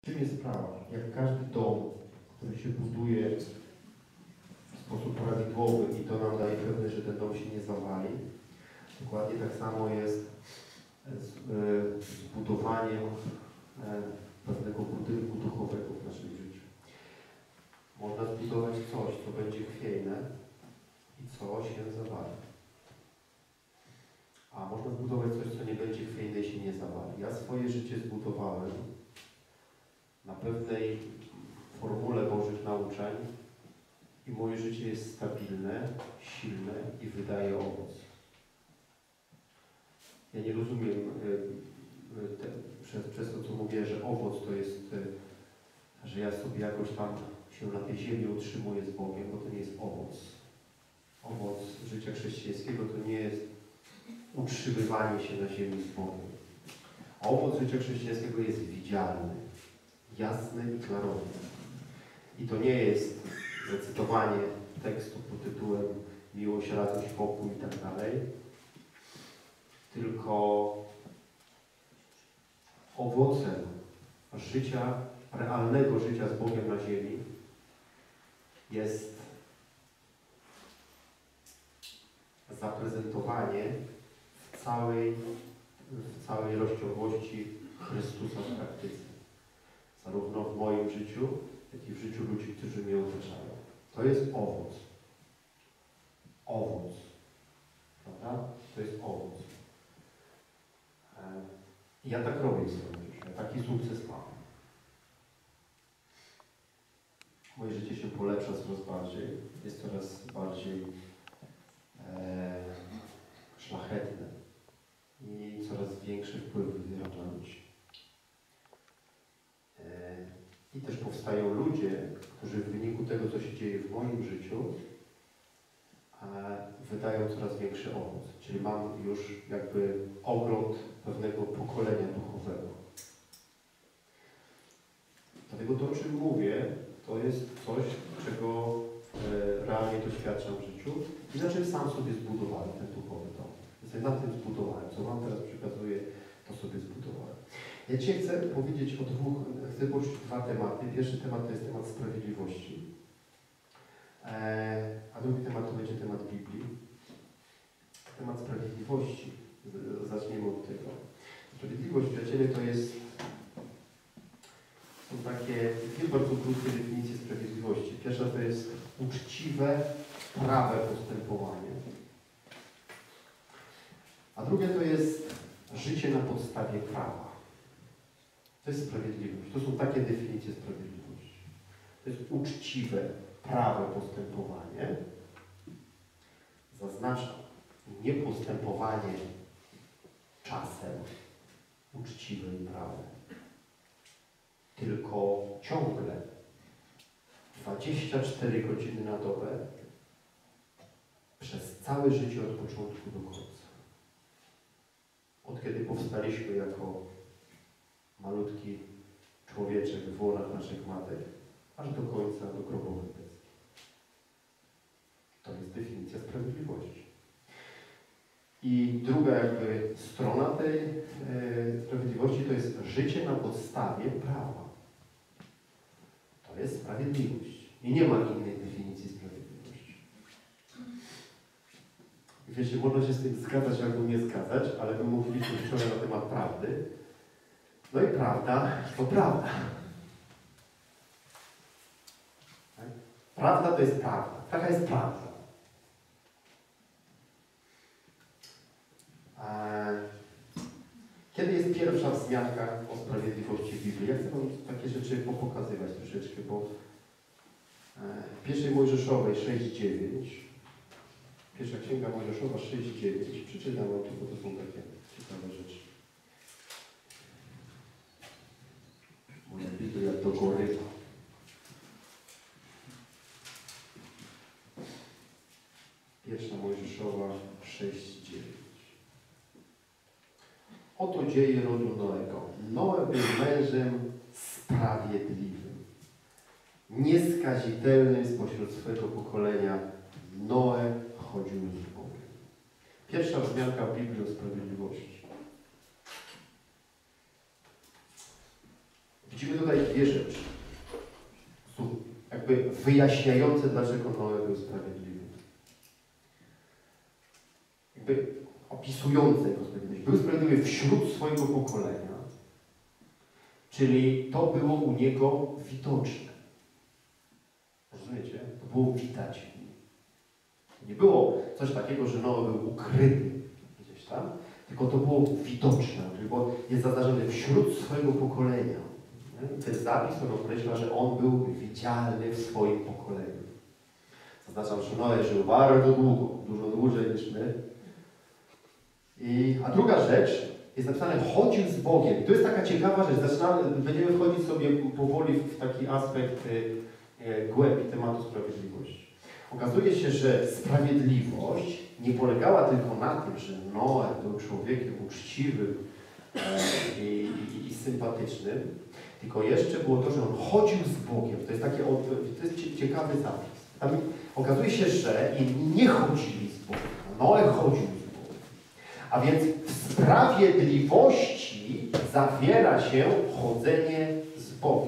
Czym jest prawa? Jak każdy dom, który się buduje w sposób prawidłowy i to nam daje pewność, że ten dom się nie zawali, dokładnie tak samo jest z budowaniem pewnego budynku duchowego w naszym życiu. Można zbudować coś, co będzie chwiejne i co się zawali. A można zbudować coś, co nie będzie chwiejne i się nie zawali. Ja swoje życie zbudowałem na pewnej formule Bożych nauczeń i moje życie jest stabilne, silne i wydaje owoc. Ja nie rozumiem przez to, co mówię, że owoc to jest, że ja sobie jakoś tam się na tej ziemi utrzymuję z Bogiem, bo to nie jest owoc. Owoc życia chrześcijańskiego to nie jest utrzymywanie się na ziemi z Bogiem. A owoc życia chrześcijańskiego jest widzialny, jasny i klarowny. I to nie jest zacytowanie tekstu pod tytułem miłość, radość, pokój i tak dalej, tylko owocem życia, realnego życia z Bogiem na ziemi jest zaprezentowanie w całej rozciągłości Chrystusa w praktyce. Zarówno w moim życiu, jak i w życiu ludzi, którzy mnie otaczają. To jest owoc. Owoc. Prawda? To jest owoc. Ja tak robię w swoim życiu. Ja taki sukces mam. Moje życie się polepsza coraz bardziej. Jest coraz bardziej szlachetne. I coraz większy wpływ wywieram na ludzi. I też powstają ludzie, którzy w wyniku tego, co się dzieje w moim życiu, wydają coraz większy owoc. Czyli mam już jakby ogląd pewnego pokolenia duchowego. Dlatego to, o czym mówię, to jest coś, czego realnie doświadczam w życiu i na czym sam sobie zbudowałem ten duchowy dom. Więc na tym zbudowałem. Co Wam teraz przekazuję, to sobie zbudowałem. Ja dzisiaj chcę powiedzieć chcę poruszyć dwa tematy. Pierwszy temat to jest temat sprawiedliwości, a drugi temat to będzie temat Biblii. Temat sprawiedliwości. Zaczniemy od tego. Sprawiedliwość, przyjaciele, są takie dwie bardzo krótkie definicje sprawiedliwości. Pierwsza to jest uczciwe, prawe postępowanie. A drugie to jest życie na podstawie prawa. To jest sprawiedliwość. To są takie definicje sprawiedliwości. To jest uczciwe, prawe postępowanie. Zaznaczam, nie postępowanie czasem uczciwe i prawe, tylko ciągle 24 godziny na dobę przez całe życie od początku do końca. Od kiedy powstaliśmy jako malutki człowieczek w łonach naszych matek, aż do końca, do grobowej bestii. To jest definicja sprawiedliwości. I druga jakby strona tej sprawiedliwości to jest życie na podstawie prawa. To jest sprawiedliwość. I nie ma innej definicji sprawiedliwości. I wiecie, można się z tym zgadzać albo nie zgadzać, ale my mówiliśmy wczoraj na temat prawdy. No i prawda to prawda. Tak? Prawda to jest prawda. Taka jest prawda. Kiedy jest pierwsza wzmianka o sprawiedliwości w Biblii? Ja chcę Wam takie rzeczy popokazywać troszeczkę, bo w pierwszej Mojżeszowej 6:9, pierwsza księga Mojżeszowa 6:9, przeczytam Wam to, bo to są takie ciekawe rzeczy. Moja Biblia dogorywa. Pierwsza Mojżeszowa 6:9. Oto dzieje rodu Noego. Noe był mężem sprawiedliwym, nieskazitelnym spośród swego pokolenia. Noe chodził z Bogiem. Pierwsza wzmianka w Biblii o sprawiedliwości. Widzimy tutaj dwie rzeczy. Są jakby wyjaśniające, dlaczego Noe był sprawiedliwy. Jakby opisujące jego sprawiedliwość. Był sprawiedliwy wśród swojego pokolenia, czyli to było u niego widoczne. Rozumiecie? To było widać w nim. Nie było coś takiego, że Noe był ukryty gdzieś tam, tylko to było widoczne, bo jest zaznaczony wśród swojego pokolenia. I ten zapis on określa, że on był widzialny w swoim pokoleniu. Zaznaczam, że Noe żył bardzo długo, dużo dłużej niż my. A druga rzecz, jest napisane, chodził z Bogiem. I to jest taka ciekawa rzecz. Będziemy wchodzić sobie powoli w taki aspekt głębi tematu sprawiedliwości. Okazuje się, że sprawiedliwość nie polegała tylko na tym, że Noe był człowiekiem uczciwym i sympatycznym, tylko jeszcze było to, że on chodził z Bogiem. To jest ciekawy zapis. Tam okazuje się, że inni nie chodzili z Bogiem. Noe chodził z Bogiem. A więc w sprawiedliwości zawiera się chodzenie z Bogiem.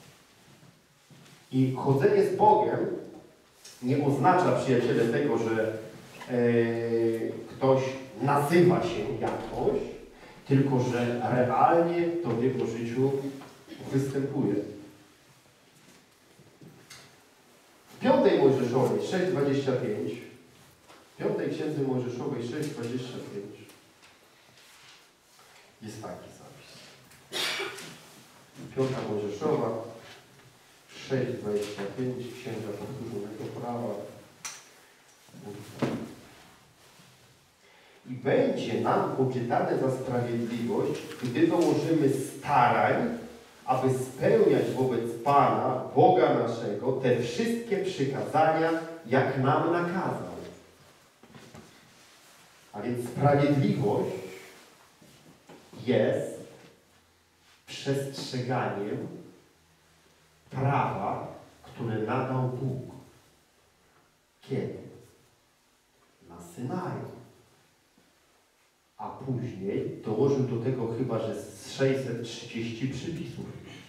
I chodzenie z Bogiem nie oznacza, przyjaciele, tego, że ktoś nazywa się jakoś, tylko że realnie to w jego życiu występuje. W 5 Mojżeszowej 6:25, w 5 Księdze Mojżeszowej 6:25 jest taki zapis. 5 Mojżeszowa 6:25, Księga Powtórzonego Prawa. I będzie nam poczytane za sprawiedliwość, gdy dołożymy starań, aby spełniać wobec Pana, Boga naszego, te wszystkie przykazania, jak nam nakazał. A więc sprawiedliwość jest przestrzeganiem prawa, które nadał Bóg. Kiedy? Na Synaju. A później dołożył do tego chyba, że 630 przypisów.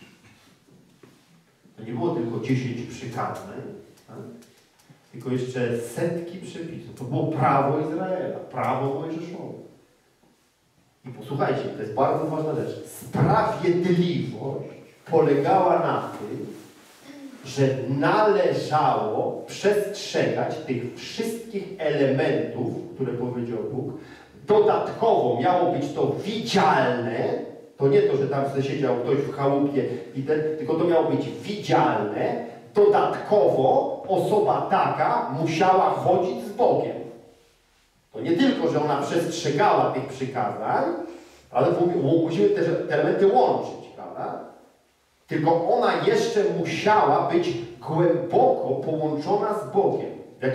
To nie było tylko 10 przykazań, tak? Tylko jeszcze setki przepisów. To było prawo Izraela, prawo Mojżeszowe. I posłuchajcie, to jest bardzo ważna rzecz. Sprawiedliwość polegała na tym, że należało przestrzegać tych wszystkich elementów, które powiedział Bóg. Dodatkowo miało być to widzialne. To nie to, że tam siedział ktoś w chałupie, tylko to miało być widzialne. Dodatkowo osoba taka musiała chodzić z Bogiem. To nie tylko, że ona przestrzegała tych przykazań, ale musimy te elementy łączyć, prawda? Tylko ona jeszcze musiała być głęboko połączona z Bogiem.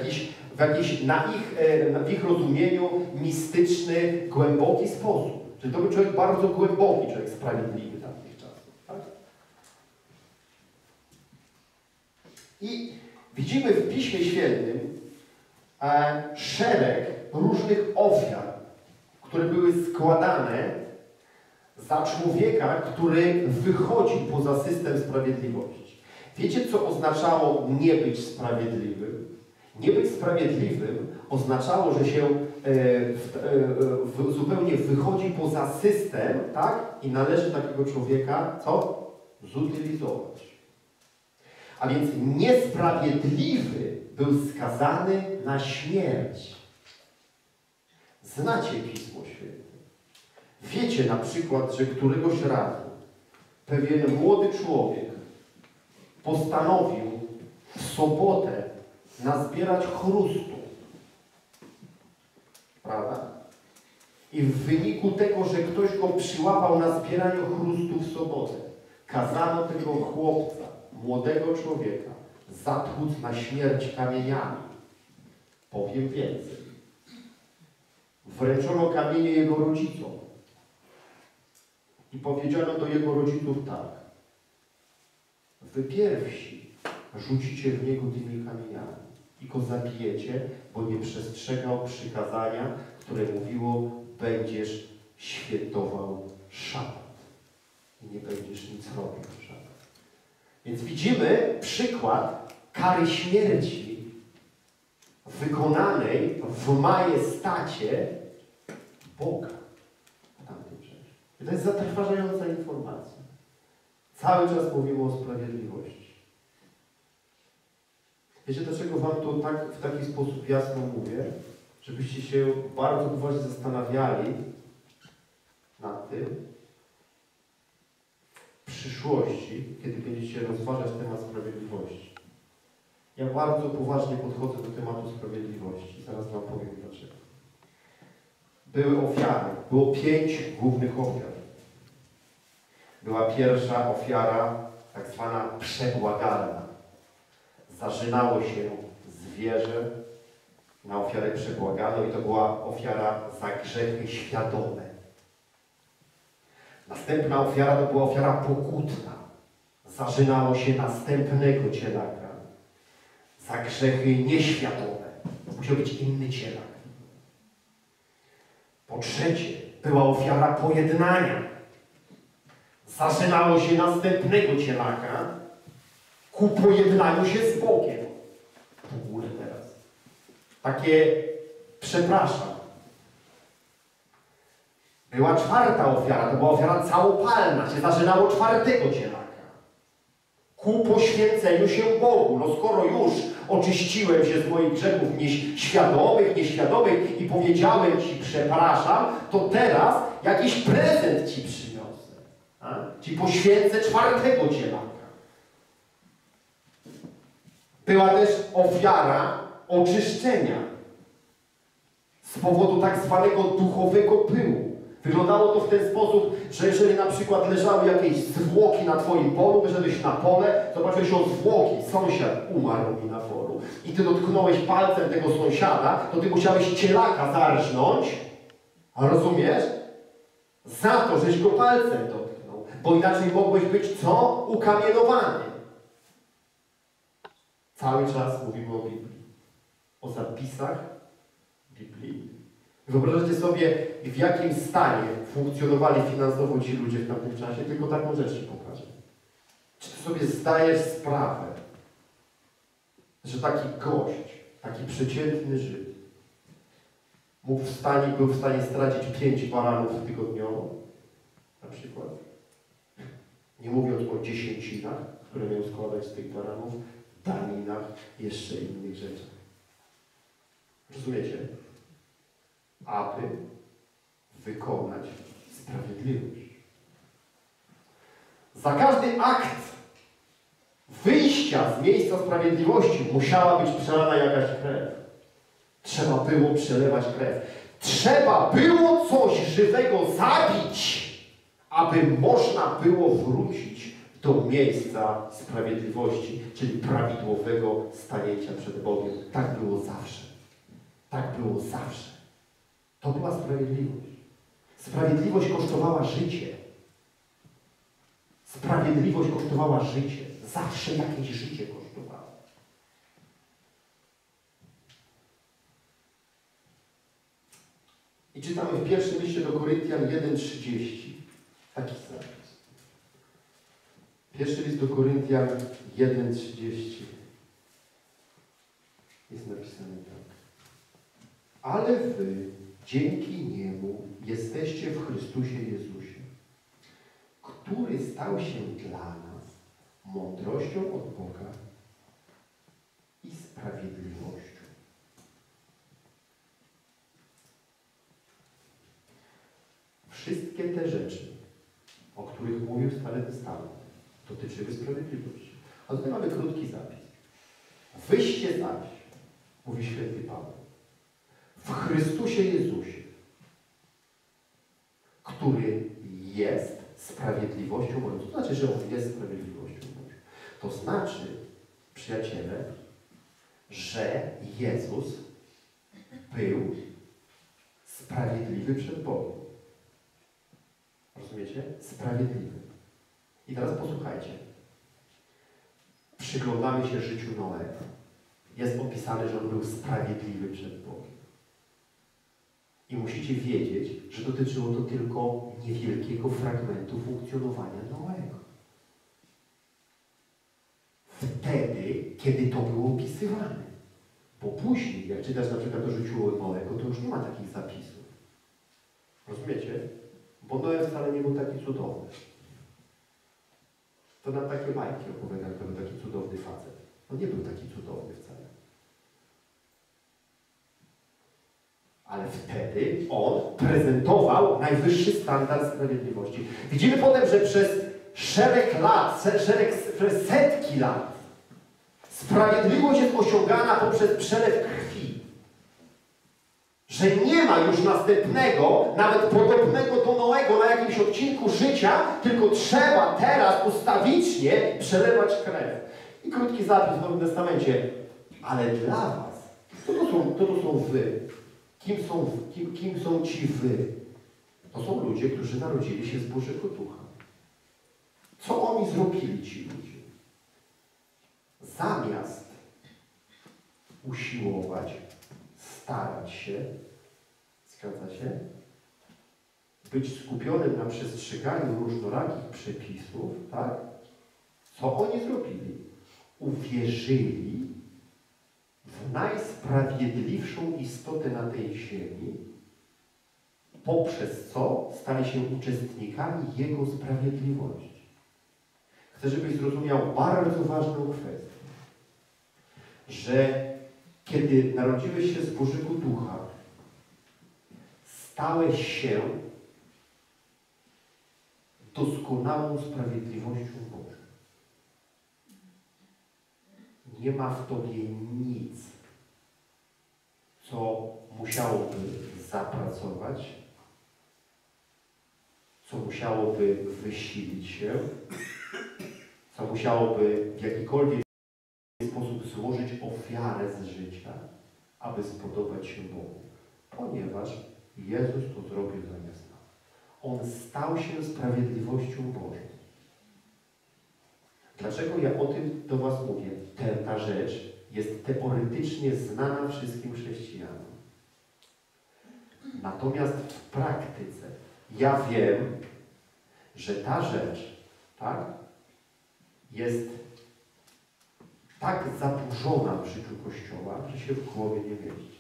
W ich rozumieniu mistyczny, głęboki sposób. Czyli to był człowiek bardzo głęboki, człowiek sprawiedliwy tamtych czasów. Tak? I widzimy w Piśmie Świętym szereg różnych ofiar, które były składane za człowieka, który wychodził poza system sprawiedliwości. Wiecie, co oznaczało nie być sprawiedliwym? Nie być sprawiedliwym oznaczało, że się zupełnie wychodzi poza system, tak? I należy takiego człowieka, co? Zutylizować. A więc niesprawiedliwy był skazany na śmierć. Znacie Pismo Święte. Wiecie na przykład, że któregoś razu pewien młody człowiek postanowił w sobotę nazbierać chrustu. Prawda? I w wyniku tego, że ktoś go przyłapał na zbieraniu chrustu w sobotę, kazano tego chłopca, młodego człowieka, zatłuc na śmierć kamieniami. Powiem więcej. Wręczono kamienie jego rodzicom. I powiedziano do jego rodziców tak. Wy pierwsi rzucicie w niego tymi kamieniami i go zabijecie, bo nie przestrzegał przykazania, które mówiło, będziesz świętował szabat. i nie będziesz nic robił. Więc widzimy przykład kary śmierci wykonanej w majestacie Boga w tamtym czasie. I to jest zatrważająca informacja. Cały czas mówimy o sprawiedliwości. Wiecie, dlaczego wam to tak, w taki sposób jasno mówię? Żebyście się bardzo uważnie zastanawiali nad tym w przyszłości, kiedy będziecie rozważać temat sprawiedliwości. Ja bardzo poważnie podchodzę do tematu sprawiedliwości. Zaraz wam powiem dlaczego. Były ofiary. Było 5 głównych ofiar. Była pierwsza ofiara, tak zwana przebłagalna. Zażynało się zwierzę na ofiarę przebłaganą i to była ofiara za grzechy świadome. Następna ofiara to była ofiara pokutna. Zażynało się następnego cielaka za grzechy nieświadome. Musiał być inny cielak. Po trzecie, była ofiara pojednania. Zażynało się następnego cielaka ku pojednaniu się z Bogiem. W ogóle teraz. Takie, przepraszam. Była czwarta ofiara, to była ofiara całopalna. Się zażynało czwartego cielaka. Ku poświęceniu się Bogu. No skoro już oczyściłem się z moich grzechów świadomych, nieświadomych i powiedziałem Ci przepraszam, to teraz jakiś prezent Ci przyniosę. Ci poświęcę czwartego cielaka. Była też ofiara oczyszczenia z powodu tak zwanego duchowego pyłu. Wyglądało to w ten sposób, że jeżeli na przykład leżały jakieś zwłoki na Twoim polu, wyszedłeś na pole, zobaczyłeś o zwłoki, sąsiad umarł mi na polu i Ty dotknąłeś palcem tego sąsiada, to Ty musiałeś cielaka zarżnąć, a rozumiesz? Za to, żeś go palcem dotknął, bo inaczej mogłeś być co? Ukamienowany. Cały czas mówimy o Biblii. O zapisach Biblii. Wyobrażacie sobie, w jakim stanie funkcjonowali finansowo ci ludzie w tamtym czasie? Tylko taką rzecz Ci pokażę. Czy Ty sobie zdajesz sprawę, że taki gość, taki przeciętny Żyd był w stanie stracić 5 baranów tygodniowo? Na przykład. Nie mówiąc o dziesięcinach, które miał składać z tych baranów, daninach, jeszcze innych rzeczach. Rozumiecie? Aby wykonać sprawiedliwość. Za każdy akt wyjścia z miejsca sprawiedliwości musiała być przelana jakaś krew. Trzeba było przelewać krew. Trzeba było coś żywego zabić, aby można było wrócić do miejsca sprawiedliwości, czyli prawidłowego stanięcia przed Bogiem. Tak było zawsze. Tak było zawsze. To była sprawiedliwość. Sprawiedliwość kosztowała życie. Sprawiedliwość kosztowała życie. Zawsze jakieś życie kosztowało. I czytamy w pierwszym liście do Koryntian 1:30. Taki zapis. Pierwszy list do Koryntian 1:30. Jest napisane tak. Ale wy dzięki Niemu jesteście w Chrystusie Jezusie, który stał się dla nas mądrością od Boga i sprawiedliwością. Wszystkie te rzeczy, o których mówił Stary Testament, dotyczyły sprawiedliwości. A tutaj mamy krótki zapis. Wyście zaś, mówi święty Paweł, w Chrystusie Jezusie, który jest sprawiedliwością Bożą. To znaczy, że On jest sprawiedliwością Bożą. To znaczy, przyjaciele, że Jezus był sprawiedliwy przed Bogiem. Rozumiecie? Sprawiedliwy. I teraz posłuchajcie. Przyglądamy się życiu Noego. Jest opisane, że on był sprawiedliwy przed Bogiem. I musicie wiedzieć, że dotyczyło to tylko niewielkiego fragmentu funkcjonowania Noego. Wtedy, kiedy to było opisywane. Bo później, jak czytasz na przykład o życiu Noego, to już nie ma takich zapisów. Rozumiecie? Bo Noe wcale nie był taki cudowny. To nam takie bajki opowiada, to był taki cudowny facet. No nie był taki cudowny wcale. Ale wtedy on prezentował najwyższy standard sprawiedliwości. Widzimy potem, że przez szereg lat, przez setki lat sprawiedliwość jest osiągana poprzez przelew krwi. Że nie ma już następnego, nawet podobnego do Noego na jakimś odcinku życia, tylko trzeba teraz ustawicznie przelewać krew. I krótki zapis w Nowym Testamencie. Ale dla was, kto to są wy? Kim są ci wy? To są ludzie, którzy narodzili się z Bożego Ducha. Co oni zrobili, ci ludzie? Zamiast usiłować, starać się, zgadza się, być skupionym na przestrzeganiu różnorakich przepisów, tak? Co oni zrobili? Uwierzyli w najsprawiedliwszą istotę na tej ziemi, poprzez co stali się uczestnikami Jego sprawiedliwości. Chcę, żebyś zrozumiał bardzo ważną kwestię, że kiedy narodziłeś się z Bożego Ducha, stałeś się doskonałą sprawiedliwością Bożą. Nie ma w tobie nic, co musiałoby zapracować, co musiałoby wysilić się, co musiałoby w jakikolwiek sposób złożyć ofiarę z życia, aby spodobać się Bogu. Ponieważ Jezus to zrobił zamiast nas. On stał się sprawiedliwością Bożą. Dlaczego ja o tym do was mówię? Ta rzecz jest teoretycznie znana wszystkim chrześcijanom. Natomiast w praktyce ja wiem, że ta rzecz, tak, jest tak zaburzona w życiu Kościoła, że się w głowie nie mieści.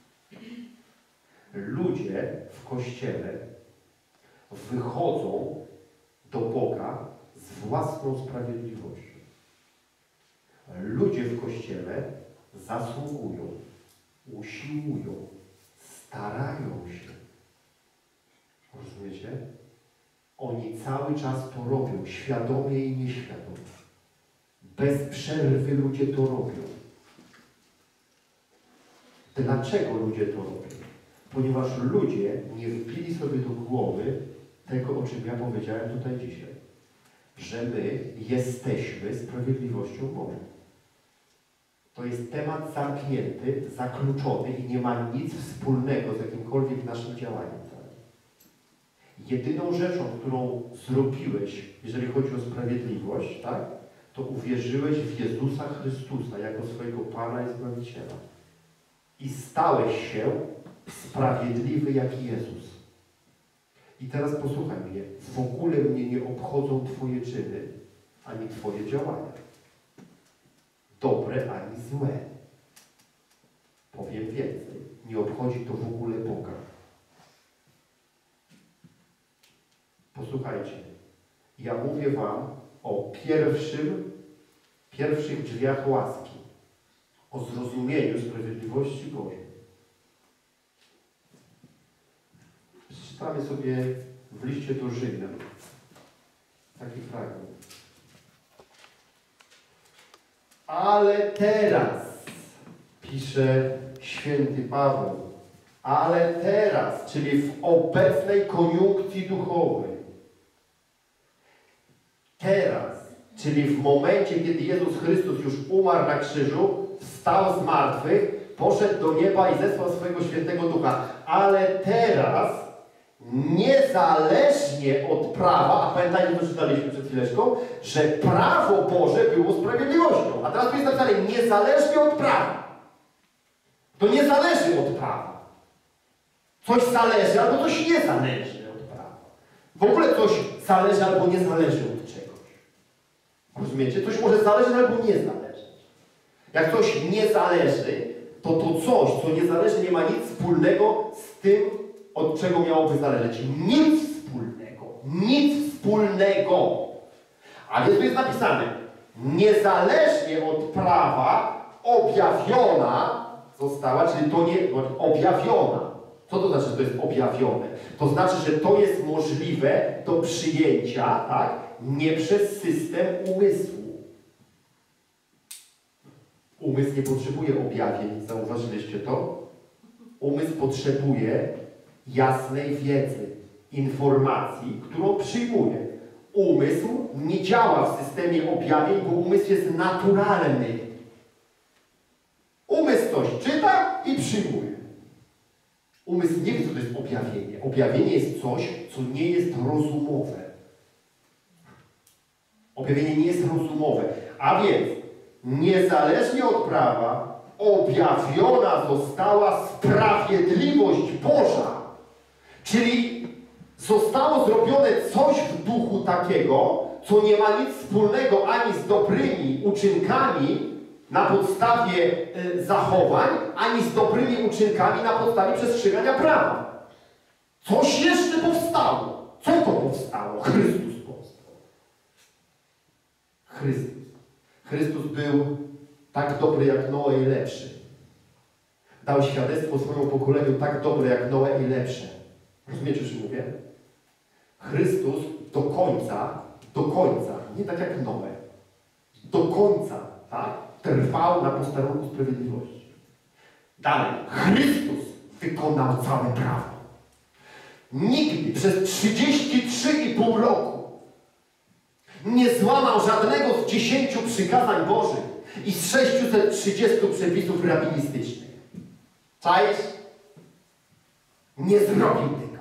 Ludzie w Kościele wychodzą do Boga z własną sprawiedliwością. Ludzie w Kościele zasługują, usiłują, starają się. Rozumiecie? Oni cały czas to robią, świadomie i nieświadomie. Bez przerwy ludzie to robią. Dlaczego ludzie to robią? Ponieważ ludzie nie wbili sobie do głowy tego, o czym ja powiedziałem tutaj dzisiaj. Że my jesteśmy sprawiedliwością Bożą. To jest temat zamknięty, zakluczony i nie ma nic wspólnego z jakimkolwiek naszym działaniem. Jedyną rzeczą, którą zrobiłeś, jeżeli chodzi o sprawiedliwość, tak, to uwierzyłeś w Jezusa Chrystusa jako swojego Pana i Zbawiciela. I stałeś się sprawiedliwy jak Jezus. I teraz posłuchaj mnie. W ogóle mnie nie obchodzą twoje czyny, ani twoje działania. Dobre, ani złe. Powiem więcej. Nie obchodzi to w ogóle Boga. Posłuchajcie. Ja mówię wam o pierwszych drzwiach łaski. O zrozumieniu sprawiedliwości Bożej. Przeczytamy sobie w liście do Rzymian taki fragment. Ale teraz, pisze święty Paweł, ale teraz, czyli w obecnej koniunkcji duchowej, teraz, czyli w momencie, kiedy Jezus Chrystus już umarł na krzyżu, wstał z martwych, poszedł do nieba i zesłał swojego świętego Ducha. Ale teraz, niezależnie od prawa, a pamiętajcie, co czytaliśmy przed chwileczką, że prawo Boże było sprawiedliwością. A teraz tu jest napisane, niezależnie od prawa. To nie zależy od prawa. Coś zależy albo coś nie zależy od prawa. W ogóle coś zależy albo nie zależy od czegoś. Rozumiecie? Coś może zależeć albo nie zależeć. Jak coś nie zależy, to coś, co nie zależy, nie ma nic wspólnego z tym, od czego miałoby zależeć. Nic wspólnego. Nic wspólnego. A więc tu jest napisane, niezależnie od prawa objawiona została, czyli to nie, objawiona. Co to znaczy, że to jest objawione? To znaczy, że to jest możliwe do przyjęcia, tak? Nie przez system umysłu. Umysł nie potrzebuje objawień, zauważyliście to? Umysł potrzebuje jasnej wiedzy, informacji, którą przyjmuje. Umysł nie działa w systemie objawień, bo umysł jest naturalny. Umysł coś czyta i przyjmuje. Umysł nie wie, co to jest objawienie. Objawienie jest coś, co nie jest rozumowe. Objawienie nie jest rozumowe. A więc, niezależnie od prawa, objawiona została sprawiedliwość Boża. Czyli zostało zrobione coś w duchu takiego, co nie ma nic wspólnego ani z dobrymi uczynkami na podstawie zachowań, ani z dobrymi uczynkami na podstawie przestrzegania prawa. Coś jeszcze powstało. Co to powstało? Chrystus powstał. Chrystus. Chrystus był tak dobry jak Noe i lepszy. Dał świadectwo swojemu pokoleniu tak dobre jak Noe i lepsze. Rozumiecie, o czym mówię? Chrystus do końca, nie tak jak Noe, do końca, tak, trwał na posterunku sprawiedliwości. Dalej, Chrystus wykonał całe prawo. Nigdy przez 33,5 roku nie złamał żadnego z 10 przykazań Bożych i z 630 przepisów rabinistycznych. Czaisz? Nie zrobił tego.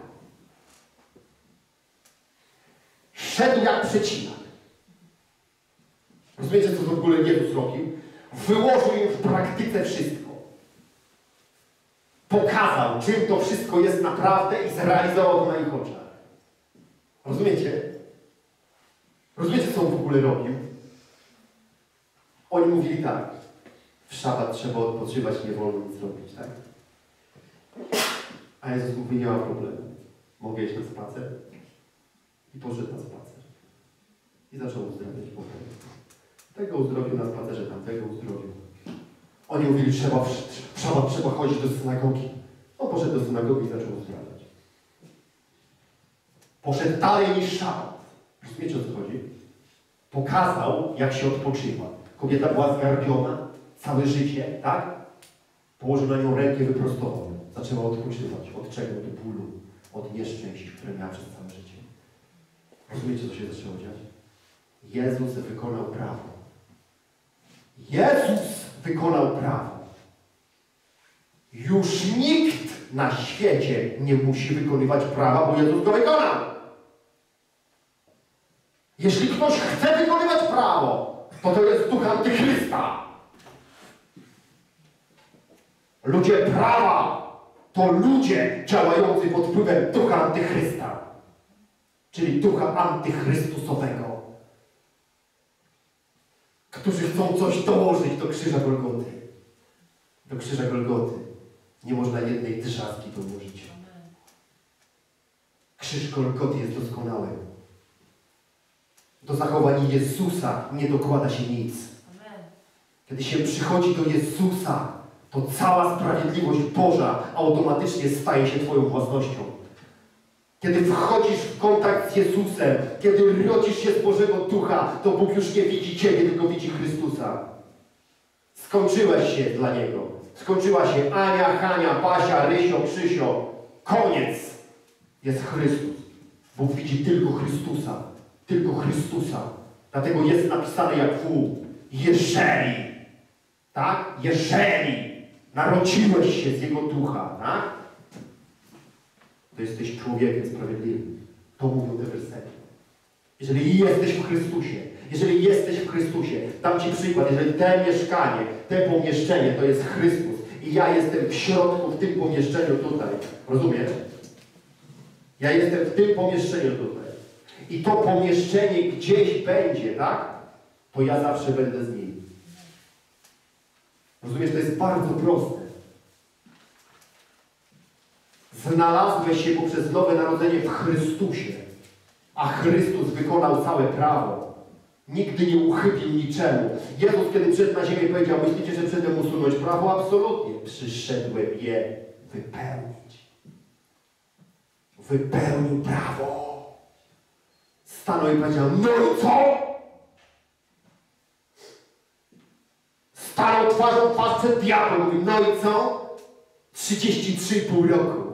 Szedł jak przecinak. Rozumiecie, co w ogóle Jezus robił? Wyłożył im w praktyce wszystko. Pokazał, czym to wszystko jest naprawdę i zrealizował to na ich oczach. Rozumiecie? Rozumiecie, co on w ogóle robił? Oni mówili tak. W szabat trzeba odpoczywać, nie wolno nic robić, tak? A Jezus mówi, nie ma problemu. Mogę iść na spacer? I poszedł na spacer. I zaczął uzdrawiać potem. Tego uzdrowił na spacerze, tamtego uzdrowił. Oni mówili, w szabat trzeba chodzić do synagogi. On poszedł do synagogi i zaczął uzdrawiać. Poszedł dalej niż szabat. Rozumiecie, o co chodzi? Pokazał, jak się odpoczywa. Kobieta była zgarbiona całe życie, tak? Położył na nią rękę, wyprostował ją. Zaczęła odpoczywać. Od czego? Od bólu, od nieszczęść, które miała przez całe życie. Rozumiecie, co się zaczęło dziać? Jezus wykonał prawo. Jezus wykonał prawo. Już nikt na świecie nie musi wykonywać prawa, bo Jezus go wykonał. Jeśli ktoś chce wykonywać prawo, to jest duch antychrysta. Ludzie prawa to ludzie działający pod wpływem ducha antychrysta, czyli ducha antychrystusowego, którzy chcą coś dołożyć do krzyża Golgoty. Do krzyża Golgoty nie można jednej drzazgi dołożyć. Krzyż Golgoty jest doskonały. Do zachowań Jezusa nie dokłada się nic. Kiedy się przychodzi do Jezusa, to cała sprawiedliwość Boża automatycznie staje się Twoją własnością. Kiedy wchodzisz w kontakt z Jezusem, kiedy rodzisz się z Bożego Ducha, to Bóg już nie widzi Ciebie, tylko widzi Chrystusa. Skończyłeś się dla Niego. Skończyła się Ania, Hania, Basia, Rysio, Krzysio. Koniec. Jest Chrystus. Bóg widzi tylko Chrystusa. Tylko Chrystusa. Dlatego jest napisane jak w jeżeli, tak? Jeżeli narodziłeś się z Jego Ducha, tak? To jesteś człowiekiem sprawiedliwym. To mówią te wersety. Jeżeli jesteś w Chrystusie, jeżeli jesteś w Chrystusie, dam Ci przykład, jeżeli te mieszkanie, te pomieszczenie to jest Chrystus I ja jestem w środku, w tym pomieszczeniu tutaj. Rozumiesz? Ja jestem w tym pomieszczeniu tutaj. I to pomieszczenie gdzieś będzie, tak? To ja zawsze będę z nim. Rozumiesz? To jest bardzo proste. Znalazłeś się poprzez nowe narodzenie w Chrystusie. A Chrystus wykonał całe prawo. Nigdy nie uchybił niczemu. Jezus, kiedy przyszedł na ziemię, powiedział: myślicie, że przyszedłem usunąć prawo? Absolutnie. Przyszedłem je wypełnić. Wypełnił prawo. Stanął i powiedział: no i co? Stanął twarzą w twarz przed diabłem. Mówi: no i co? 33,5 roku.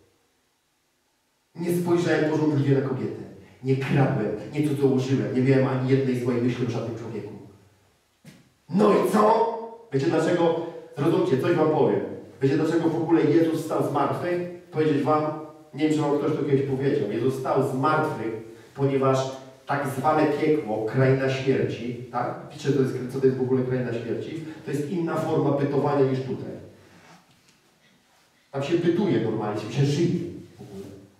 Nie spojrzałem pożądliwie na kobietę. Nie kradłem, nie cudzołożyłem, nie miałem ani jednej złej myśli o żadnym człowieku. No i co? Wiecie dlaczego? Zrozumcie, coś wam powiem. Wiecie dlaczego w ogóle Jezus stał z martwych? Powiedzieć wam, nie wiem, czy wam ktoś to kiedyś powiedział. Jezus stał z martwych, ponieważ tak zwane piekło, kraina śmierci, tak? Wiecie, co to jest w ogóle kraina śmierci? To jest inna forma bytowania niż tutaj. Tam się bytuje normalnie, się żyje w ogóle.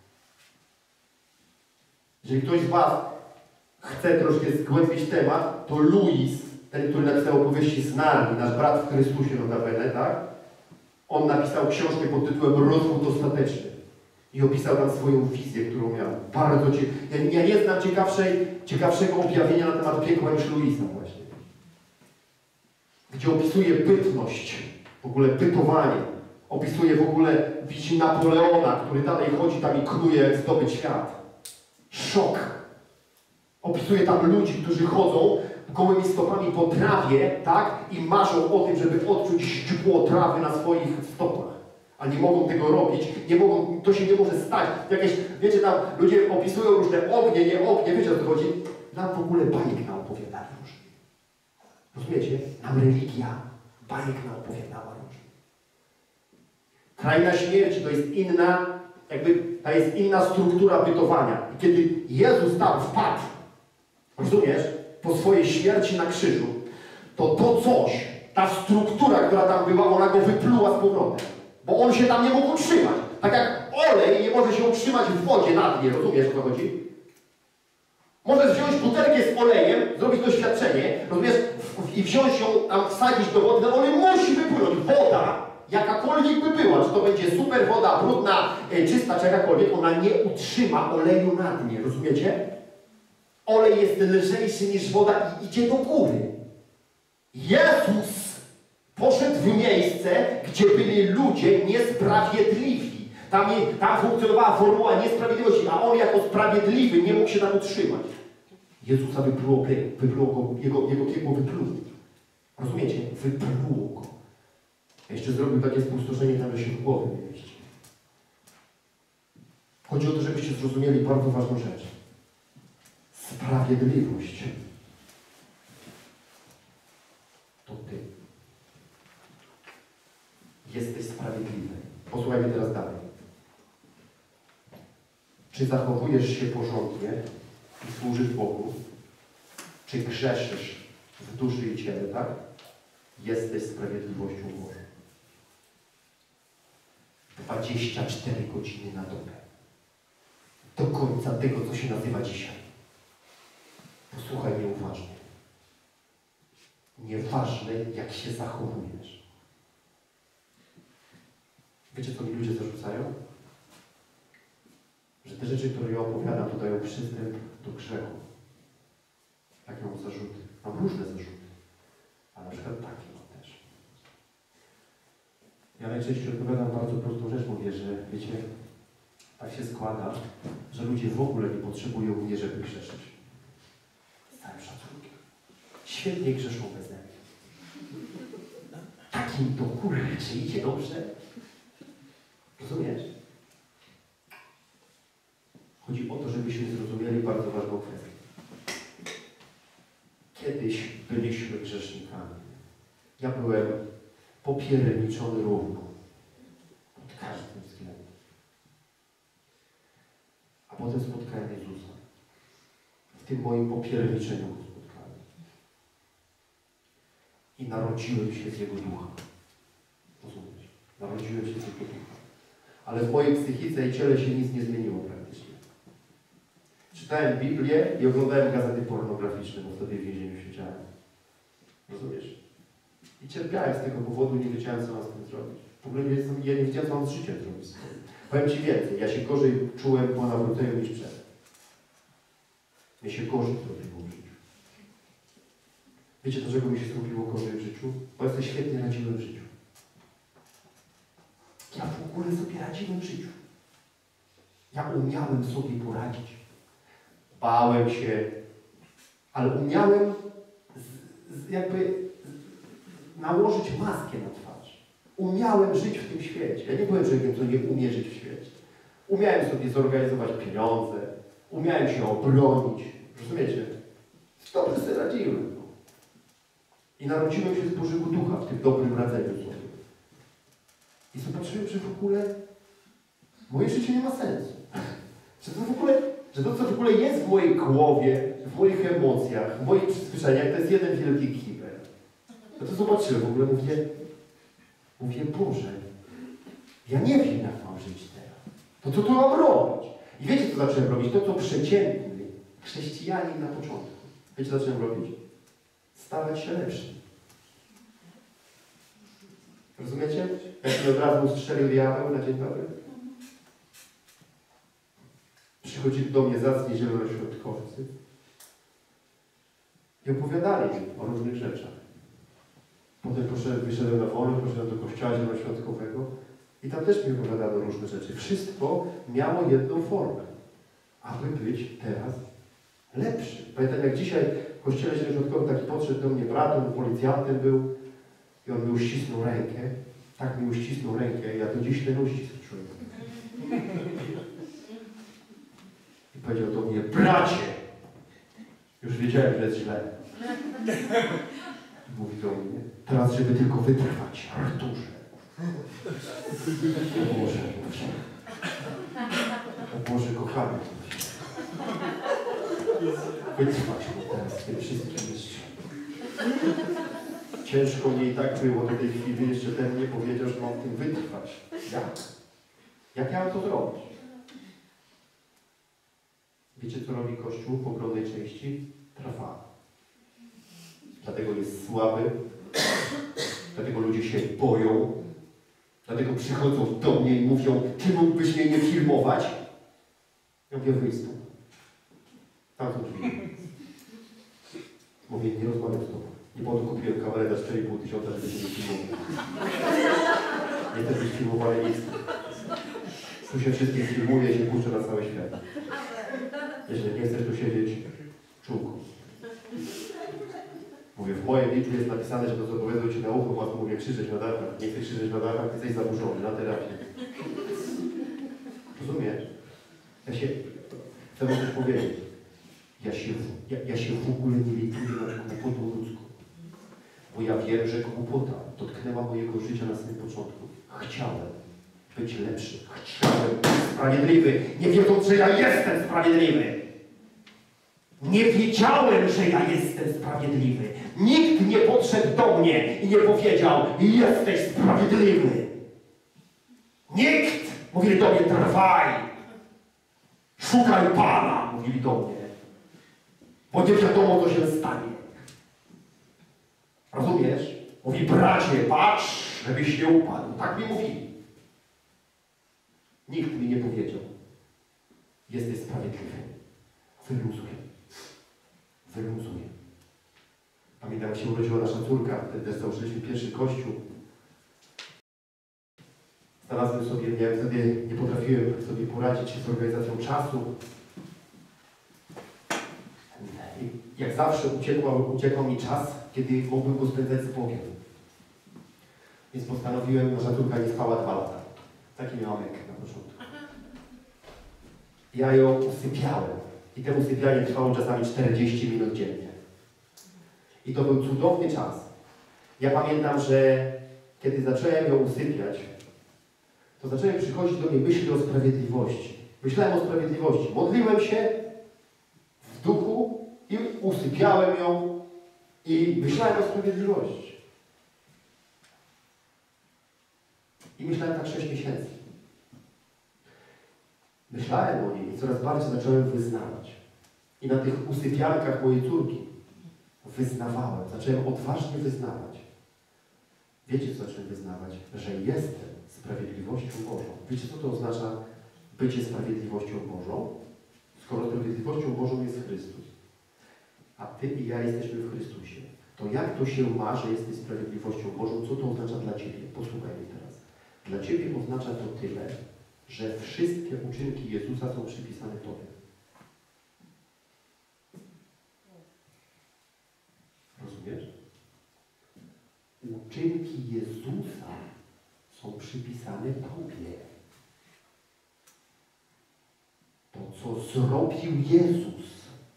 Jeżeli ktoś z was chce troszkę zgłębić temat, to Louis, ten, który napisał opowieści z Narni, nasz brat w Chrystusie notabene, tak? On napisał książkę pod tytułem Rozwód Ostateczny. I opisał tam swoją wizję, którą miał. Bardzo ja nie znam ciekawszego objawienia na temat piekła niż Louisa właśnie. Gdzie opisuje bytność, w ogóle bytowanie. Opisuje w ogóle wizję Napoleona, który dalej chodzi tam i knuje, jak zdobyć świat. Szok. Opisuje tam ludzi, którzy chodzą gołymi stopami po trawie, tak? I marzą o tym, żeby odczuć źdźbło trawy na swoich stopach. A nie mogą tego robić, nie mogą, to się nie może stać. Jakieś, wiecie, tam ludzie opisują różne ognie, nie ognie, wiecie o co chodzi? Nam w ogóle bajek naopowiadali różnie. Rozumiecie? Nam religia bajek naopowiadała różnie. Kraina śmierci to jest inna, ta jest inna struktura bytowania. I kiedy Jezus tam wpadł, rozumiesz, po swojej śmierci na krzyżu, to coś, ta struktura, która tam była, ona go wypluła z powrotem. Bo on się tam nie mógł utrzymać. Tak jak olej nie może się utrzymać w wodzie na dnie, rozumiesz o co chodzi? Możesz wziąć butelkę z olejem, zrobić doświadczenie, rozumiesz, i wziąć ją, tam wsadzić do wody, ten olej musi wypłynąć. Woda, jakakolwiek by była, czy to będzie super woda, brudna, czysta, czy jakakolwiek, ona nie utrzyma oleju na dnie, rozumiecie? Olej jest lżejszy niż woda i idzie do góry. Jezus poszedł w miejsce, gdzie byli ludzie niesprawiedliwi. Tam funkcjonowała formuła niesprawiedliwości, a on jako sprawiedliwy nie mógł się tam utrzymać. Jezusa wypluło go, jego piekło wypluło. Rozumiecie? Wypluło go. A jeszcze zrobił takie spustoszenie tam, że się w głowy nie mieści. Chodzi o to, żebyście zrozumieli bardzo ważną rzecz. Sprawiedliwość to ty. Jesteś sprawiedliwy. Posłuchaj mnie teraz dalej. Czy zachowujesz się porządnie i służysz Bogu? Czy grzeszysz w duszy i ciele, tak? Jesteś sprawiedliwością Bożą. 24 godziny na dobę. Do końca tego, co się nazywa dzisiaj. Posłuchaj mnie uważnie. Nieważne, jak się zachowujesz. Wiecie, co mi ludzie zarzucają? Że te rzeczy, które ja opowiadam, to dają przystęp do grzechu. Takie mam zarzuty. Mam różne zarzuty. Ale na przykład takie mam też. Ja najczęściej odpowiadam bardzo prostą rzecz. Mówię, że wiecie, tak się składa, że ludzie w ogóle nie potrzebują mnie, żeby grzeszyć. Z całym szacunkiem. Świetnie grzeszą bez mnie. Takim to kurczę idzie dobrze. Rozumiesz? Chodzi o to, żebyśmy zrozumieli bardzo ważną kwestię. Kiedyś byliśmy grzesznikami. Ja byłem popierniczony równo. Pod każdym względem. A potem spotkałem Jezusa. W tym moim popierniczeniu go spotkałem. I narodziłem się z Jego ducha. Rozumiesz? narodziłem się z Jego Ducha. Ale w mojej psychice i ciele się nic nie zmieniło praktycznie. Czytałem Biblię i oglądałem gazety pornograficzne, bo wtedy w więzieniu siedziałem. Rozumiesz? I cierpiałem z tego powodu, nie wiedziałem, co mam z tym zrobić. W ogóle ja nie wiedziałem, co mam z życiem zrobić. Powiem Ci więcej, ja się gorzej czułem po nawróceniu niż przed. Mnie się gorzej zrobiło w życiu. Wiecie, dlaczego mi się zrobiło gorzej w życiu? Bo ja sobie świetnie radziłem w życiu. Ja w ogóle sobie radziłem w życiu. Ja umiałem sobie poradzić. Bałem się, ale umiałem nałożyć maskę na twarz. Umiałem żyć w tym świecie. Ja nie byłem człowiekiem, który nie umie żyć w świecie. Umiałem sobie zorganizować pieniądze. Umiałem się obronić. Rozumiecie? Dobrze sobie radziłem. I narodziłem się z Bożego Ducha w tym dobrym radzeniu sobie. I zobaczyłem, że w ogóle moje życie nie ma sensu. Że to, co w ogóle jest w mojej głowie, w moich emocjach, w moich przyzwyczajeniach, to jest jeden wielki kibel. No to zobaczyłem, w ogóle mówię, Boże, ja nie wiem, jak mam żyć teraz. To co tu mam robić? I wiecie, co zacząłem robić? To, co przeciętny chrześcijanin na początku. Wiecie, co zacząłem robić? Stawać się lepszym. Rozumiecie? Jak mi od razu ustrzelił diabeł na dzień dobry? Przychodzili do mnie zacni zielonoświątkowcy i opowiadali mi o różnych rzeczach. Potem wyszedłem na wolę, poszedłem do kościoła zielonoświątkowego i tam też mi opowiadano różne rzeczy. Wszystko miało jedną formę, aby być teraz lepszy. Pamiętam, jak dzisiaj w kościele zielonoświątkowym taki podszedł do mnie brat, on policjantem był i on mi uścisnął rękę. Tak mi uścisnął rękę, ja do dziś ten uścisk czuję. I powiedział do mnie, bracie! Już wiedziałem, że jest źle. Mówi do mnie, teraz żeby tylko wytrwać, Arturze. O Boże, o Boże, kochany. Wytrwać mu teraz tym wszystkim jeszcze. Ciężko mnie i tak było do tej chwili, jeszcze ten nie powiedział, że mam w tym wytrwać. Jak? Jak ja mam to zrobić? Wiecie, co robi Kościół w ogromnej części? Trwa. Dlatego jest słaby, dlatego ludzie się boją, dlatego przychodzą do mnie i mówią, czy mógłbyś mnie nie filmować? Ja mówię, wyjdź stąd. Tam są drzwi. Mówię, nie rozmawiam z tobą. I potem kupiłem kamerę za 4,5 tysiąca, żeby się nie filmować. Nie chcę być filmowany nic. Tu się wszystkim filmuje i się puszcza na cały świat. Jeśli nie chcesz tu siedzieć, czółko. Mówię, w mojej Biblii jest napisane, że to, co powiedzą ci na ucho, łatwo mówię krzyczeć na dachach. Nie chcesz krzyczeć na dachach, jesteś zaburzony na terapię. Rozumiesz? Chcę wam coś powiedzieć. Ja się w ogóle nie lituję nad głupotą ludzką. Bo ja wiem, że głupota dotknęła mojego życia na samym początku. Chciałem być lepszy. Chciałem być sprawiedliwy. Nie wiedząc, że ja jestem sprawiedliwy. Nie wiedziałem, że ja jestem sprawiedliwy. Nikt nie podszedł do mnie i nie powiedział, jesteś sprawiedliwy. Nikt! Mówili do mnie, trwaj. Szukaj Pana, mówili do mnie. Bo nie wiadomo, co się stanie. Rozumiesz? Mówi, bracie, patrz, żebyś nie upadł. Tak mi mówili. Nikt mi nie powiedział, jesteś sprawiedliwy. Wyluzuj. Wyluzuj. Pamiętam, jak się urodziła nasza córka, wtedy też założyliśmy pierwszy kościół. Znalazłem sobie, ja wtedy nie potrafiłem sobie poradzić z organizacją czasu. I jak zawsze uciekał mi czas, kiedy mógłbym go spędzać z Bogiem. Więc postanowiłem, nasza córka nie spała 2 lata. Taki miałam mek na początku. Ja ją usypiałem. I to usypianie trwało czasami 40 minut dziennie. I to był cudowny czas. Ja pamiętam, że kiedy zacząłem ją usypiać, to zaczęły przychodzić do mnie myśli o sprawiedliwości. Myślałem o sprawiedliwości. Modliłem się w duchu i usypiałem ją i myślałem o sprawiedliwości. I myślałem tak 6 miesięcy. Myślałem o niej i coraz bardziej zacząłem wyznawać. I na tych usypiankach mojej córki wyznawałem, zacząłem odważnie wyznawać. Wiecie, co zacząłem wyznawać? Że jestem sprawiedliwością Bożą. Wiecie, co to oznacza bycie sprawiedliwością Bożą? Skoro sprawiedliwością Bożą jest Chrystus, a Ty i ja jesteśmy w Chrystusie, to jak to się ma, że jesteś sprawiedliwością Bożą? Co to oznacza dla Ciebie? Posłuchaj mnie teraz. Dla Ciebie oznacza to tyle, że wszystkie uczynki Jezusa są przypisane Tobie. Rozumiesz? Uczynki Jezusa są przypisane Tobie. To, co zrobił Jezus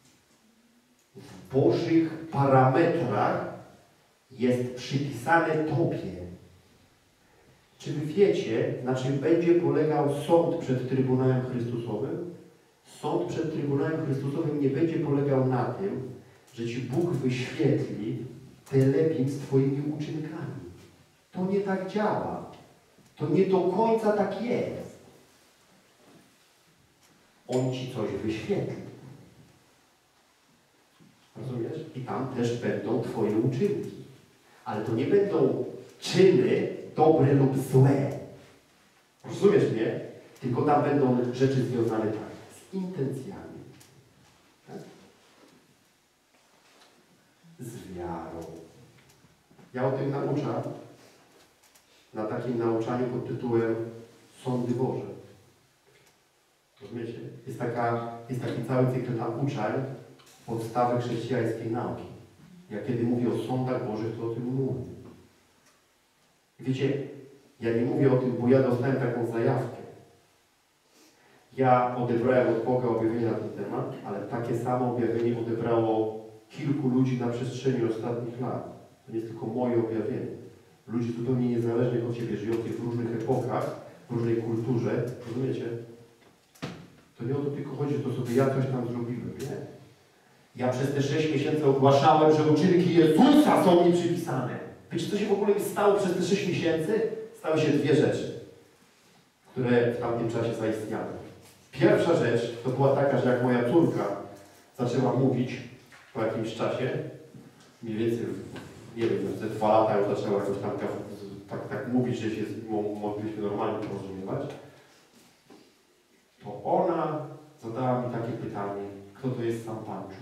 w Bożych parametrach, jest przypisane Tobie. Czy Wy wiecie, na czym będzie polegał sąd przed Trybunałem Chrystusowym? Sąd przed Trybunałem Chrystusowym nie będzie polegał na tym, że Ci Bóg wyświetli telebim z Twoimi uczynkami. To nie tak działa. To nie do końca tak jest. On Ci coś wyświetli. Rozumiesz? I tam też będą Twoje uczynki. Ale to nie będą czyny dobre lub złe. Rozumiesz mnie? Tylko tam będą rzeczy związane tak, z intencjami. Tak? Z wiarą. Ja o tym nauczam na takim nauczaniu pod tytułem Sądy Boże. Rozumiecie? Jest taki cały cykl nauczań podstawy chrześcijańskiej nauki. Ja kiedy mówię o sądach Bożych, to o tym mówię. Wiecie, ja nie mówię o tym, bo ja dostałem taką zajawkę. Ja odebrałem od Boga objawienie na ten temat, ale takie samo objawienie odebrało kilku ludzi na przestrzeni ostatnich lat. To nie jest tylko moje objawienie. Ludzi zupełnie niezależnych od siebie, żyjących w różnych epokach, w różnej kulturze. Rozumiecie? To nie o to tylko chodzi, że to sobie ja coś tam zrobiłem. Nie. Ja przez te 6 miesięcy ogłaszałem, że uczynki Jezusa są mi przypisane. Wiecie, co się w ogóle mi stało przez te 6 miesięcy? Stały się dwie rzeczy, które w tamtym czasie zaistniały. Pierwsza rzecz to była taka, że jak moja córka zaczęła mówić po jakimś czasie, mniej więcej, nie wiem, ze 2 lata już zaczęła jakoś tam tak mówić, że się mogliśmy normalnie porozumiewać, to ona zadała mi takie pytanie, kto to jest sam Panciu?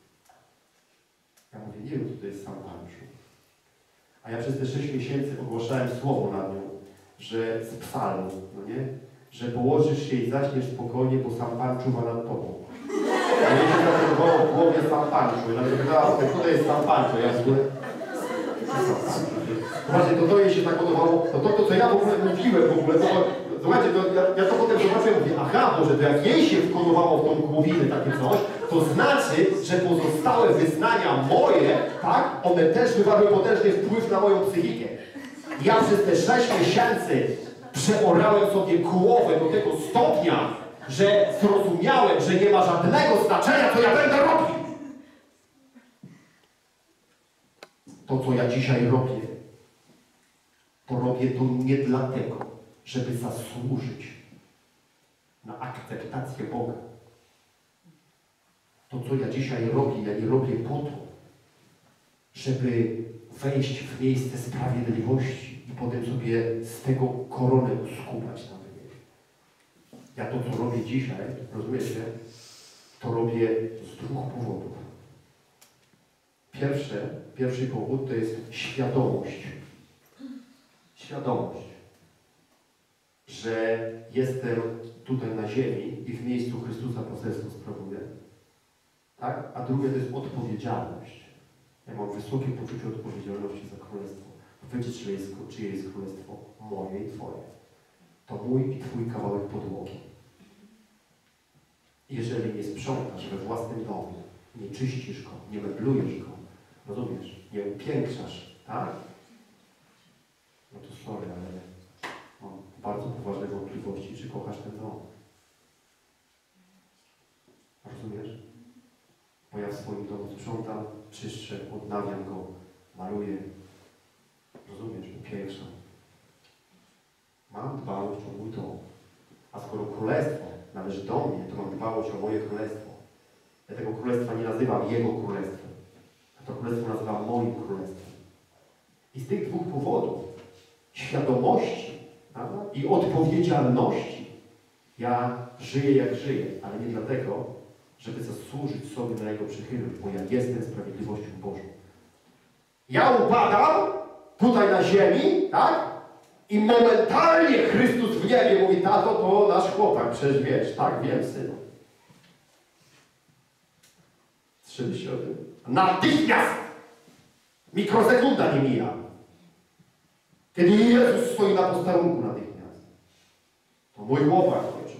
Ja mówię, nie wiem, kto to jest sam Panciu. A ja przez te 6 miesięcy ogłaszałem słowo nad nią, że z psalmu, no nie? Że położysz się i zaśniesz spokojnie, bo sam Pan czuwa nad tobą. A mnie się zachowywało w głowie sam Panciu. I ona pytała, kto to jest sam Panciu? Ja mówię, zobaczcie, to jej się tak podobało, to co ja w ogóle mówiłem w ogóle, zobaczcie, ja to potem zobaczyłem, mówię, aha, Boże, to jak jej się wkodowało w tą głowinę takie coś, to znaczy, że pozostałe wyznania moje, tak, one też wywarły potężny wpływ na moją psychikę. Ja przez te 6 miesięcy przeorałem sobie głowę do tego stopnia, że zrozumiałem, że nie ma żadnego znaczenia, co ja będę robił. To, co ja dzisiaj robię, to robię to nie dlatego, żeby zasłużyć na akceptację Boga. To, co ja dzisiaj robię, ja nie robię po to, żeby wejść w miejsce sprawiedliwości i potem sobie z tego koronę uskubać na wymiar. Ja to, co robię dzisiaj, rozumiecie, to robię z 2 powodów. Pierwszy powód to jest świadomość. Świadomość, że jestem tutaj na ziemi i w miejscu Chrystusa poselstwo sprawuję. Tak? A drugie to jest odpowiedzialność. Ja mam wysokie poczucie odpowiedzialności za królestwo. Wiecie, czyje jest królestwo? Moje i Twoje. To mój i Twój kawałek podłogi. Jeżeli nie sprzątasz we własnym domu, nie czyścisz go, nie meblujesz go, rozumiesz, nie upiększasz, tak? No to sorry, ale mam bardzo poważne wątpliwości, czy kochasz ten dom. Rozumiesz? Bo ja w swoim domu sprzątam, czyszczę, odnawiam go, maluję. Rozumiesz? Upiększam. należy do mnie, to mam dbałość o moje królestwo. Ja tego królestwa nie nazywam Jego królestwem. Ja to królestwo nazywam moim królestwem. I z tych dwóch powodów, świadomości, prawda, i odpowiedzialności, ja żyję jak żyję, ale nie dlatego, żeby zasłużyć sobie na Jego przychylność, bo ja jestem sprawiedliwością Bożą. Ja upadam tutaj na ziemi, tak? I momentalnie Chrystus w niebie mówi, tato, to nasz chłopak, przecież wiesz, tak, wiem, synu. Słyszeliście o tym? Natychmiast! Mikrosekunda nie mija. Kiedy Jezus stoi na posterunku natychmiast. To mój chłopak, wiecie.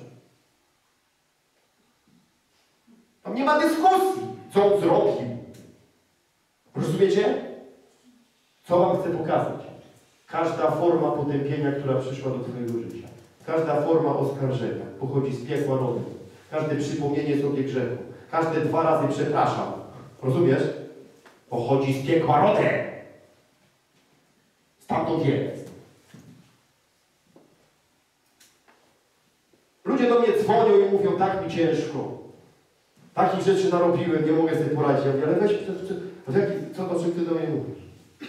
Tam nie ma dyskusji, co on zrobił. Rozumiecie? Co wam chcę pokazać? Każda forma potępienia, która przyszła do twojego życia, każda forma oskarżenia pochodzi z piekła rodem. Każde przypomnienie sobie grzechu, każde 2 razy przepraszam, rozumiesz? Pochodzi z piekła rodem. Stamtąd jest. Ludzie do mnie dzwonią i mówią, tak mi ciężko. Takich rzeczy narobiłem, nie mogę sobie poradzić. Ja mówię, ale weź, o czym ty do mnie mówisz?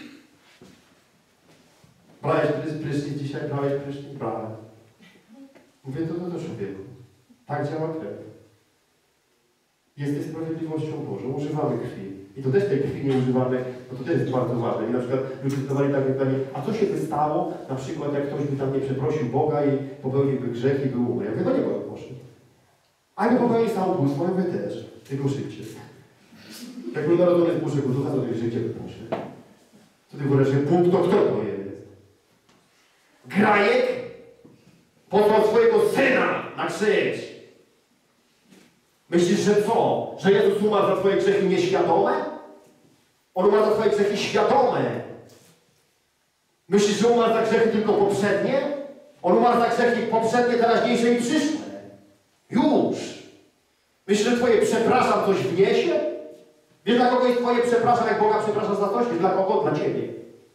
Brałeś prysznic dzisiaj? Brałeś prysznic? Brałem. Mówię, to człowieku. Tak działa krew. Jesteś sprawiedliwością Bożą, używamy krwi. I to też tej krwi nie używamy, bo to też jest bardzo ważne. I na przykład ludzie zadawali takie pytanie, a co się by stało, na przykład jak ktoś by tam nie przeprosił Boga i popełniłby grzech i by umarł. Ja mówię, no nie Boga proszę. A jakby popełnił samobójstwo, ja mówię też, tylko szybciej. Jak był narodzony z Bożego Ducha, to życie by proszę. Co ty wyobraź, że Bóg to kto to jest? Grajek posłał swojego Syna na krzyż. Myślisz, że co? Że Jezus umarł za twoje grzechy nieświadome? On umarł za twoje grzechy świadome. Myślisz, że umarł za grzechy tylko poprzednie? On umarł za grzechy poprzednie, teraźniejsze i przyszłe. Już. Myślisz, że twoje przepraszam coś wniesie? Wiesz, dla kogo jest twoje przepraszam, jak Boga przeprasza za coś? Wiesz, dla kogo? Dla ciebie.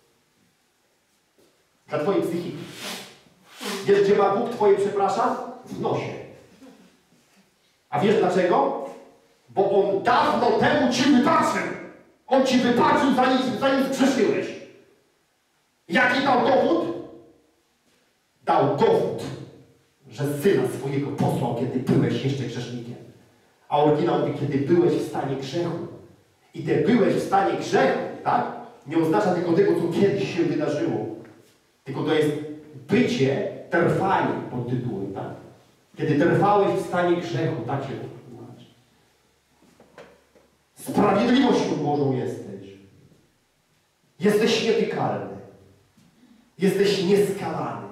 Dla twojej psychiki. Wiesz, gdzie ma Bóg twoje przepraszam? W nosie. A wiesz dlaczego? Bo On dawno temu ci wybaczył. On ci wybaczył, zanim zgrzeszyłeś. Jaki dał dowód? Dał dowód, że Syna swojego posłał, kiedy byłeś jeszcze grzesznikiem. A oryginał mówi, kiedy byłeś w stanie grzechu. I te byłeś w stanie grzechu, tak? Nie oznacza tylko tego, co kiedyś się wydarzyło. Tylko to jest bycie, trwanie pod tytułem, tak? Kiedy trwałeś w stanie grzechu, tak się tłumaczy. Sprawiedliwością Bożą jesteś. Jesteś nietykalny. Jesteś nieskalany.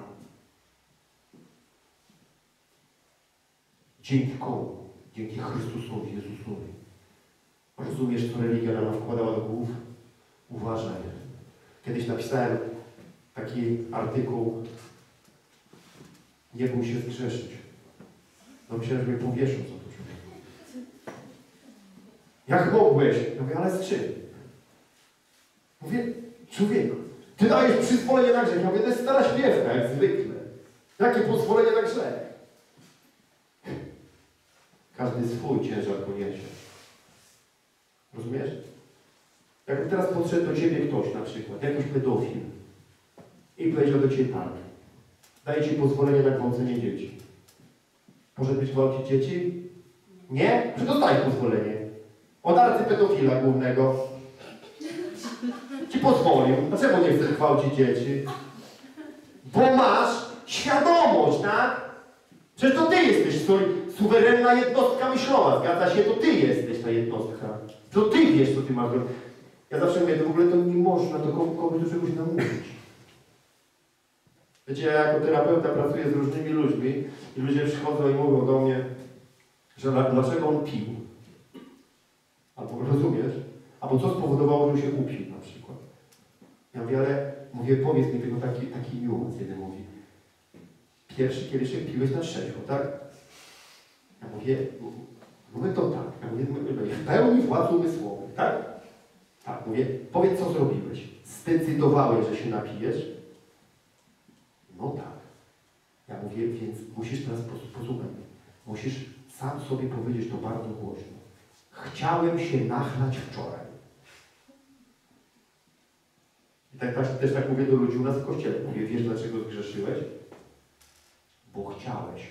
Dzięki komu? Dzięki Chrystusowi, Jezusowi. Rozumiesz, co religia nam wkładała do głów? Uważaj. Kiedyś napisałem taki artykuł, nie bój się zgrzeszyć. No myślałem, że mnie powieszą, co to człowieku. Jak mogłeś? Ja mówię, ale z czym? Mówię, człowieku, ty dajesz przyzwolenie na grzech. Ja mówię, to jest stara śpiewka, jak zwykle. Jakie pozwolenie na grzech? Każdy swój ciężar poniesie. Rozumiesz? Jakby teraz podszedł do ciebie ktoś, na przykład, jakiś pedofil i powiedział do ciebie tak, daję ci pozwolenie na gwałcenie dzieci. Może być gwałcić dzieci? Nie? Że dostaje pozwolenie. Od arcypedofila głównego ci pozwolił. Dlaczego nie chcesz gwałcić dzieci? Bo masz świadomość, tak? Przecież to ty jesteś suwerenna jednostka myślowa, zgadza się? To ty jesteś ta jednostka. To ty wiesz, co ty masz robić. Ja zawsze mówię, to w ogóle to nie można to komuś do czegoś namówić. Wiecie, ja jako terapeuta pracuję z różnymi ludźmi i ludzie przychodzą i mówią do mnie, że dlaczego on pił. Albo rozumiesz? Albo co spowodowało, że się upił na przykład. Ja mówię, ale mówię, powiedz mi tylko taki niuans. Jeden mówi, pierwszy kieliszek piłeś na trzeźwo, tak? Ja mówię to tak. Ja mówię, w pełni władzy umysłowej, tak? Tak, mówię, powiedz co zrobiłeś. Zdecydowałeś, że się napijesz? No tak. Ja mówię, więc musisz teraz posłuchać. Musisz sam sobie powiedzieć to bardzo głośno. Chciałem się nachlać wczoraj. I też tak mówię do ludzi u nas w kościele. Mówię, wiesz dlaczego zgrzeszyłeś? Bo chciałeś.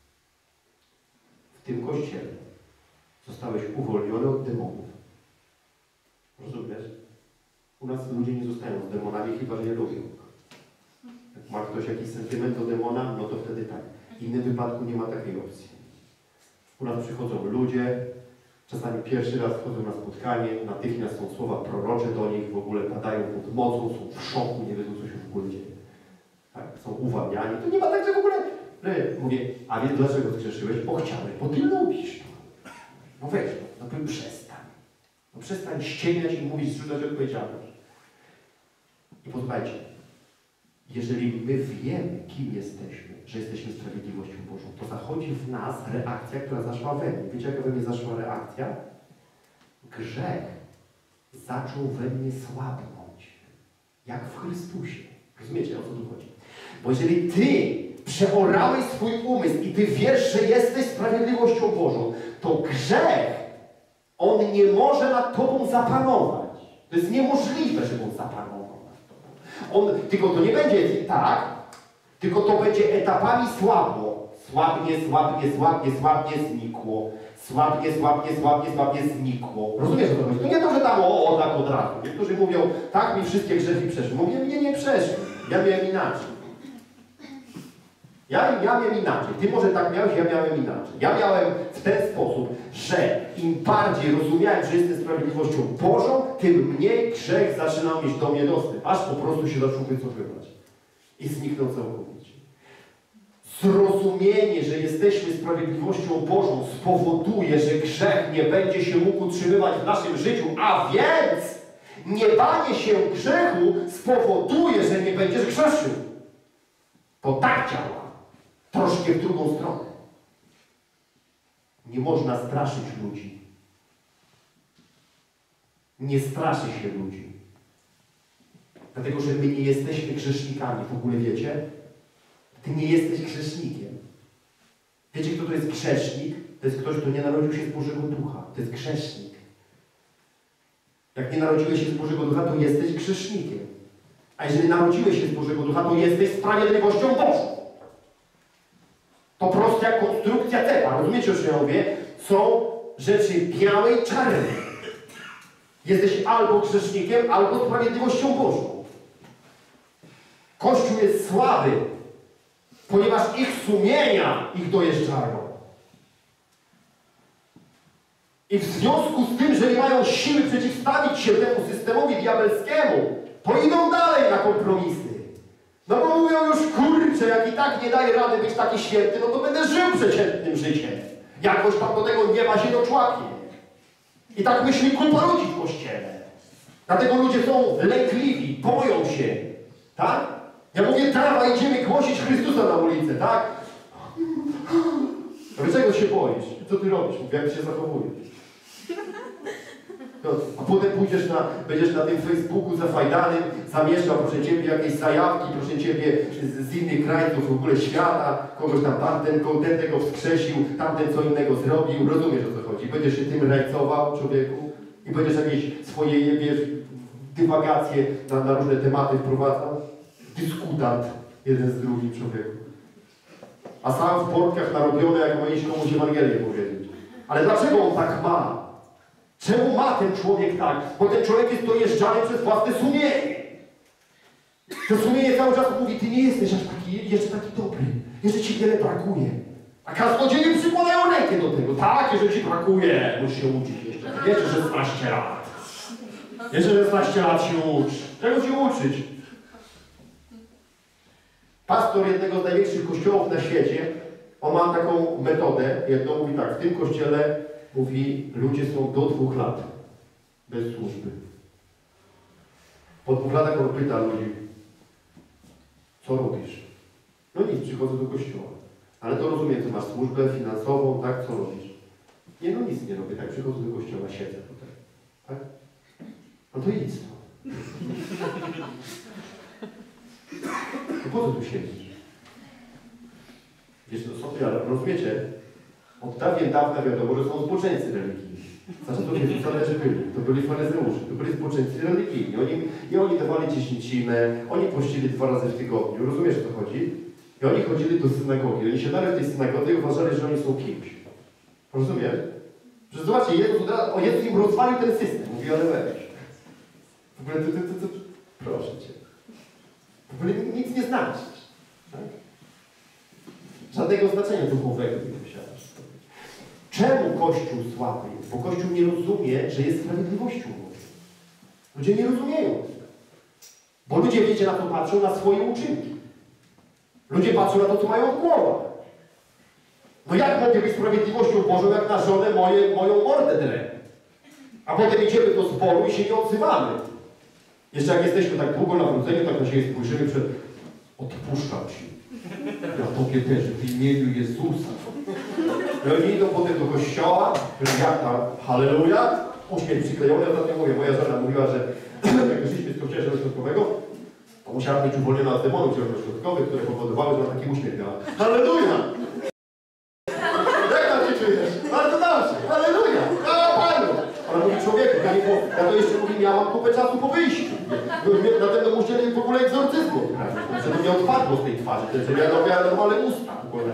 W tym kościele zostałeś uwolniony od demonów. Rozumiesz? U nas ludzie nie zostają z demonami, chyba że je lubią. Jak ma ktoś jakiś sentyment do demona, no to wtedy tak. W innym wypadku nie ma takiej opcji. U nas przychodzą ludzie, czasami pierwszy raz wchodzą na spotkanie, natychmiast są słowa prorocze do nich, w ogóle padają pod mocą, są w szoku, nie wiedzą, co się w ogóle dzieje. Tak, są uwalniani. To nie ma tak, że w ogóle... Mówię, a wiesz dlaczego zgrzeszyłeś? Bo chciałeś, bo ty lubisz. No weź, no przestań. No przestań ściemniać i mówić, zrzucać odpowiedzialność. I posłuchajcie, jeżeli my wiemy, kim jesteśmy, że jesteśmy sprawiedliwością Bożą, to zachodzi w nas reakcja, która zaszła we mnie. Wiecie, jaka we mnie zaszła reakcja? Grzech zaczął we mnie słabnąć, jak w Chrystusie. Rozumiecie, o co tu chodzi? Bo jeżeli ty przeorałeś swój umysł i ty wiesz, że jesteś sprawiedliwością Bożą, to grzech, on nie może nad tobą zapanować. To jest niemożliwe, żeby on zapanował nad tobą. Tylko to nie będzie tak, tylko to będzie etapami słabło. Słabnie, słabnie, słabnie, słabnie, znikło. Słabnie, słabnie, słabnie, słabnie, znikło. Rozumiesz, o co chodzi? To nie to, że tam tak od razu. Niektórzy mówią, tak mi wszystkie grzechy przeszły. Mówię, mnie nie przeszły. Ja miałem inaczej. Ja miałem inaczej. Ty może tak miałeś, ja miałem inaczej. Ja miałem w ten sposób, że im bardziej rozumiałem, że jestem sprawiedliwością Bożą, tym mniej grzech zaczynał mieć do mnie dostęp. Aż po prostu się zaczął wycofywać. I zniknął całkowicie. Zrozumienie, że jesteśmy sprawiedliwością Bożą spowoduje, że grzech nie będzie się mógł utrzymywać w naszym życiu, a więc nie banie się grzechu spowoduje, że nie będziesz grzeszył. To tak działa. Troszkę w drugą stronę. Nie można straszyć ludzi. Nie straszy się ludzi. Dlatego, że my nie jesteśmy grzesznikami. W ogóle wiecie? Ty nie jesteś grzesznikiem. Wiecie, kto to jest grzesznik? To jest ktoś, kto nie narodził się z Bożego Ducha. To jest grzesznik. Jak nie narodziłeś się z Bożego Ducha, to jesteś grzesznikiem. A jeżeli narodziłeś się z Bożego Ducha, to jesteś sprawiedliwością Bożą. To prosta jak konstrukcja cepa. Rozumiecie, o czym ja mówię? Są rzeczy białe i czarne. Jesteś albo grzesznikiem, albo sprawiedliwością Bożą. Kościół jest słaby, ponieważ ich sumienia ich dojeżdżają. I w związku z tym, że nie mają siły przeciwstawić się temu systemowi diabelskiemu, to idą dalej na kompromisy. No bo mówią już, kurczę, jak i tak nie daje rady być taki święty, no to będę żył przeciętnym życiem. Jakoś tam do tego nieba się doczłapię. I tak myśli kupa ludzi w kościele. Dlatego ludzie są lękliwi, boją się. Tak? Ja mówię, dawaj, idziemy głosić Chrystusa na ulicę, tak? A czego się boisz? Co ty robisz? Mówię, jak ty się zachowujesz? No, a potem będziesz na tym Facebooku zafajdanym, zamieszczał, proszę Ciebie, jakieś zajawki, proszę Ciebie, z innych krajów w ogóle świata, kogoś tam tamten tego wskrzesił, tamten co innego zrobił, rozumiesz, o co chodzi. Będziesz się tym rajcował, człowieku, i będziesz jakieś swoje, wiesz, dywagacje na różne tematy wprowadzał. Dyskutant jeden z drugim, człowieku. A sam w portkach narobiony, jak ma iść komuś Ewangelię powiedzieć. Ale dlaczego on tak ma? Czemu ma ten człowiek tak? Bo ten człowiek jest dojeżdżany przez własne sumienie. To sumienie cały czas mówi, ty nie jesteś aż taki, jeszcze taki dobry. Jeszcze ci wiele brakuje. A kaznodzieje przykładają rękę do tego. Tak, jeżeli ci brakuje, musisz się uczyć jeszcze. Jeszcze 16 lat. Jeszcze 16 lat się ucz. Czego się uczyć? Pastor jednego z największych kościołów na świecie, on ma taką metodę, jedno mówi tak, w tym kościele mówi, ludzie są do 2 lat bez służby. Po 2 latach on pyta ludzi, co robisz? No nic, przychodzę do kościoła. Ale to rozumiem, ty masz służbę finansową, tak? Co robisz? Nie, no nic nie robię, tak, przychodzę do kościoła, siedzę tutaj. Tak? No to idź to. No po co tu siedzisz? Wiesz, to sobie, ale rozumiecie? Od dawien dawna wiadomo, że są zboczeńcy religijni. Za czasów Jezusa leży byli. To byli faryzeusze, to byli zboczeńcy religijni. Oni dawali dziesięcinę, oni pościli 2 razy w tygodniu. Rozumiesz, o co chodzi? I oni chodzili do synagogi. Oni siadali w tej synagodze i uważali, że oni są kimś. Rozumiesz? Że zobaczcie, Jezus im rozwalił ten system. Mówi, ale weź. W ogóle proszę Cię. W ogóle nic nie znaczysz. Tak? Żadnego znaczenia duchowego nie posiadasz. Czemu Kościół słaby jest? Bo Kościół nie rozumie, że jest sprawiedliwością Bożą. Ludzie nie rozumieją. Bo ludzie, wiecie, na to patrzą, na swoje uczynki. Ludzie patrzą na to, co mają w głowach. No jak mogę być sprawiedliwością Bożą, jak na żonę moją mordę drę? A potem idziemy do zboru i się nie odzywamy. Jeszcze jak jesteśmy tak długo nawróceni, tak na siebie spojrzymy przed... Odpuszczam Ci. Ja Tobie też, w imieniu Jezusa. I oni idą potem do kościoła, jak tam, halleluja, uśmiech przyklejony. Ostatnio mówię, moja żona mówiła, że jak wyszliśmy z kościoła zielonośrodkowego, to musiała być uwolniona od demonów zielonośrodkowych, które powodowały, że ona taki uśmiech miała. Halleluja! Jak tam się czujesz? Bardzo dobrze, halleluja! Chwała Panu! Ona mówi, człowieku, ja to jeszcze mówi, miałam kupę czasu po wyjściu. Dlatego musieli w ogóle egzorcyzmu. Żeby nie odpadło z tej twarzy, żeby ja miała normalne usta.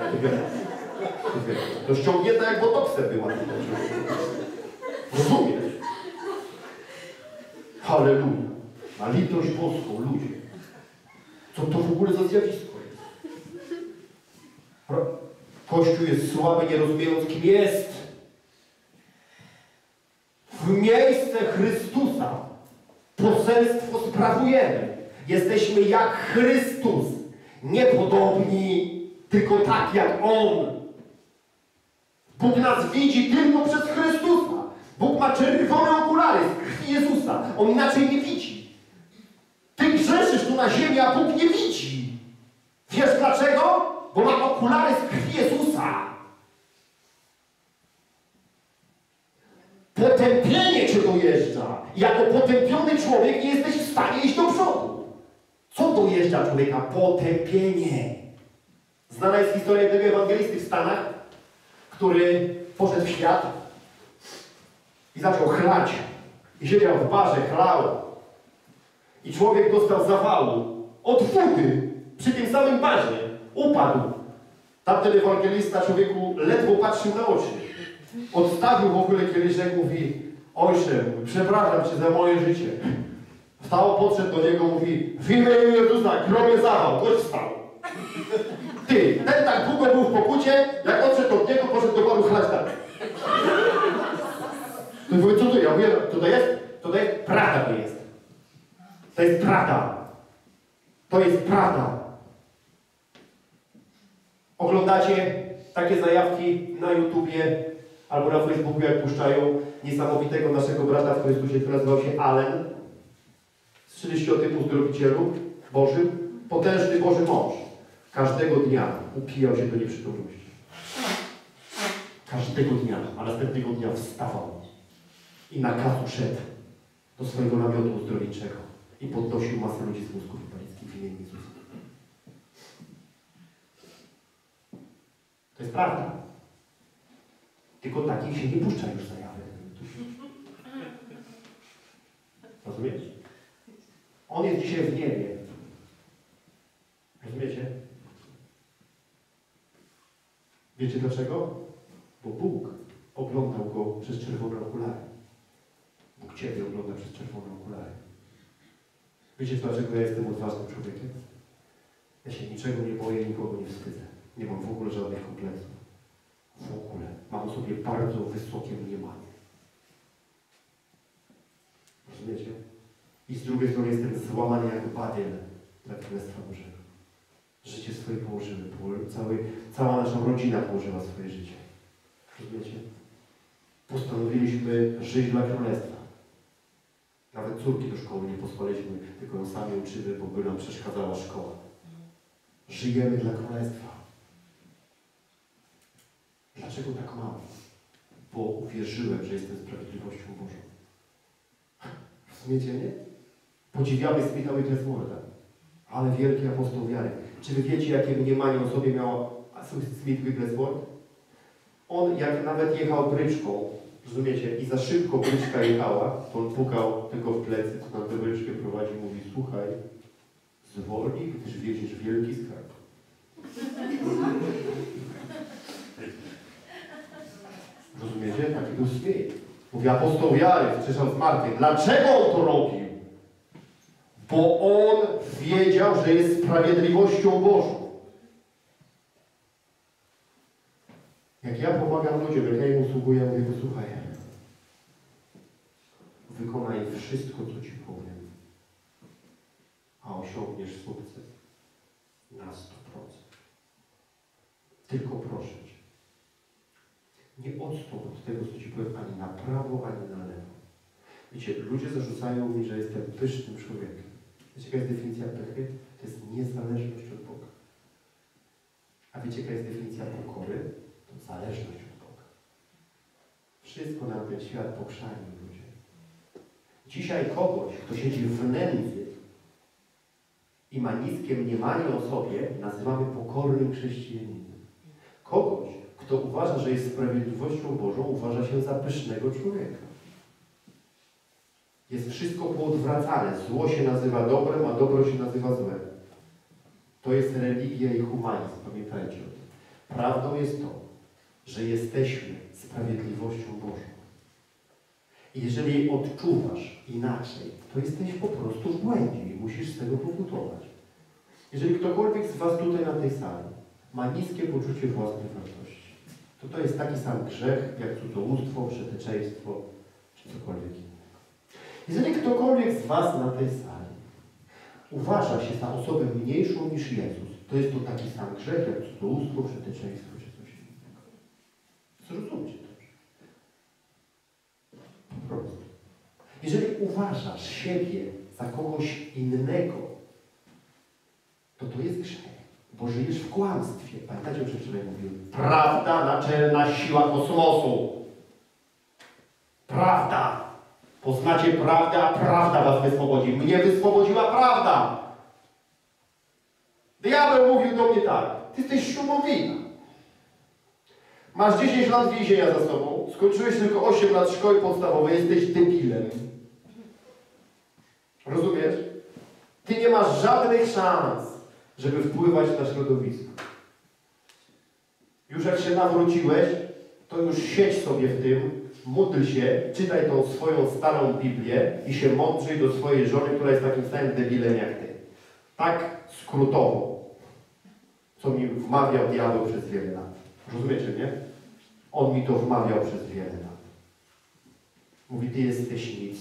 To ściągnięta jak botoksem była. Rozumiesz? Halleluja. Na litość boską, ludzie. Co to w ogóle za zjawisko jest? Kościół jest słaby, nie rozumiejąc, kim jest. W miejsce Chrystusa poselstwo sprawujemy. Jesteśmy jak Chrystus. Niepodobni, tylko tak jak On. Bóg nas widzi tylko przez Chrystusa. Bóg ma czerwone okulary z krwi Jezusa. On inaczej nie widzi. Ty grzeszysz tu na ziemi, a Bóg nie widzi. Wiesz dlaczego? Bo ma okulary z krwi Jezusa. Potępienie cię dojeżdża. Jako potępiony człowiek nie jesteś w stanie iść do przodu. Co dojeżdża człowieka? Potępienie. Znana jest historia tego ewangelisty w Stanach, który poszedł w świat i zaczął chlać. I siedział w barze, chlał. I człowiek dostał zawału od wody przy tym samym barze. Upadł. Tamten ewangelista człowieku ledwo patrzył na oczy. Odstawił w ogóle kieliszek, mówi: Ojcze, przepraszam Cię za moje życie. Wstał, podszedł do niego, mówi: w imię Jezusa, gromie zawał, gość wstał. Ty, ten tak długo był w pokucie, jak odszedł od niego, poszedł do baru chlać dalej. To mówię, co to? Ja mówię, co to jest? To jest prawda, to jest. To jest prawda. To jest prawda. Oglądacie takie zajawki na YouTubie albo na Facebooku, jak puszczają niesamowitego naszego brata w Chrystusie, który nazywał się Allen, z 30 typu Uzdrowicielu Bożym, potężny Boży mąż. Każdego dnia upijał się do nieprzytomności. Każdego dnia, a następnego dnia wstawał i na kacu szedł do swojego namiotu uzdrowniczego i podnosił masę ludzi z wózków inwalidzkich w imieniu Jezusa. To jest prawda. Tylko takich się nie puszcza już zajawek. Rozumiecie? On jest dzisiaj w niebie. Rozumiecie? Wiecie dlaczego? Bo Bóg oglądał go przez czerwone okulary. Bóg Ciebie ogląda przez czerwone okulary. Wiecie dlaczego ja jestem odważnym człowiekiem? Ja się niczego nie boję, nikogo nie wstydzę. Nie mam w ogóle żadnych kompleksów. W ogóle. Mam sobie bardzo wysokie mniemanie. Rozumiecie? I z drugiej strony jestem złamany jak badiel dla Królestwa Bożego. Życie swoje położymy. Cała nasza rodzina położyła swoje życie. Rozumiecie? Postanowiliśmy żyć dla Królestwa. Nawet córki do szkoły nie posłaliśmy, tylko ją sami uczymy, bo by nam przeszkadzała szkoła. Żyjemy dla Królestwa. Dlaczego tak mało? Bo uwierzyłem, że jestem sprawiedliwością Bożą. Rozumiecie, nie? Podziwiamy Smitha Wiggleswortha, ale wielki apostoł wiary. Czy wy wiecie, jakie mniemanie o sobie miał Smith Wigglesworth? On jak nawet jechał bryczką, rozumiecie, i za szybko bryczka jechała, to on pukał tylko w plecy, co na tę bryczkę prowadzi, mówi, słuchaj, zwolnij, gdyż wieziesz wielki skarb. Rozumiecie? Taki był śmiech. Mówi apostoł Jary, wskrzeszał z martwych. Dlaczego on to robił? Bo on wiedział, że jest sprawiedliwością Bożą. Jak ja pomagam ludziom, jak ja im usługuję, ja mówię, posłuchaj, wykonaj wszystko, co ci powiem, a osiągniesz sukces na 100%. Tylko proszę cię, nie odstąp od tego, co ci powiem, ani na prawo, ani na lewo. Wiecie, ludzie zarzucają mi, że jestem pysznym człowiekiem. Wiecie, jaka jest definicja pychy? To jest niezależność od Boga. A wiecie, jaka jest definicja pokory? To zależność od Boga. Wszystko nam ten świat pokrzani, ludzie. Dzisiaj kogoś, kto siedzi w nędzy i ma niskie mniemanie o sobie, nazywamy pokornym chrześcijaninem. Kogoś, kto uważa, że jest sprawiedliwością Bożą, uważa się za pysznego człowieka. Jest wszystko poodwracane. Zło się nazywa dobrem, a dobro się nazywa złem. To jest religia i humanizm, pamiętajcie o tym. Prawdą jest to, że jesteśmy sprawiedliwością Bożą. I jeżeli odczuwasz inaczej, to jesteś po prostu w błędzie i musisz z tego pokutować. Jeżeli ktokolwiek z was tutaj na tej sali ma niskie poczucie własnej wartości, to jest taki sam grzech, jak cudzołóstwo, przeteczeństwo, czy cokolwiek innego. Jeżeli ktokolwiek z was na tej sali uważa się za osobę mniejszą niż Jezus, to jest to taki sam grzech, jak cudzołóstwo, przeteczeństwo, czy coś innego. Zrozumcie to. Po prostu. Jeżeli uważasz siebie za kogoś innego, to jest grzech, bo żyjesz w kłamstwie. Pamiętacie, o czym wczoraj mówiłem? Prawda, naczelna siła kosmosu. Prawda. Poznacie prawdę, a prawda was wyswobodzi. Mnie wyswobodziła prawda. Diabeł mówił do mnie tak. Ty jesteś ślubowina. Masz 10 lat więzienia za sobą. Skończyłeś tylko 8 lat szkoły podstawowej. Jesteś debilem. Rozumiesz? Ty nie masz żadnych szans, żeby wpływać na środowisko. Już jak się nawróciłeś, to już siedź sobie w tym, módl się, czytaj tą swoją starą Biblię i się mądrzyj do swojej żony, która jest takim samym debilem jak ty. Tak skrótowo, co mi wmawiał diabeł przez wiele lat. Rozumiecie, nie? On mi to wmawiał przez wiele lat. Mówi, ty jesteś nic.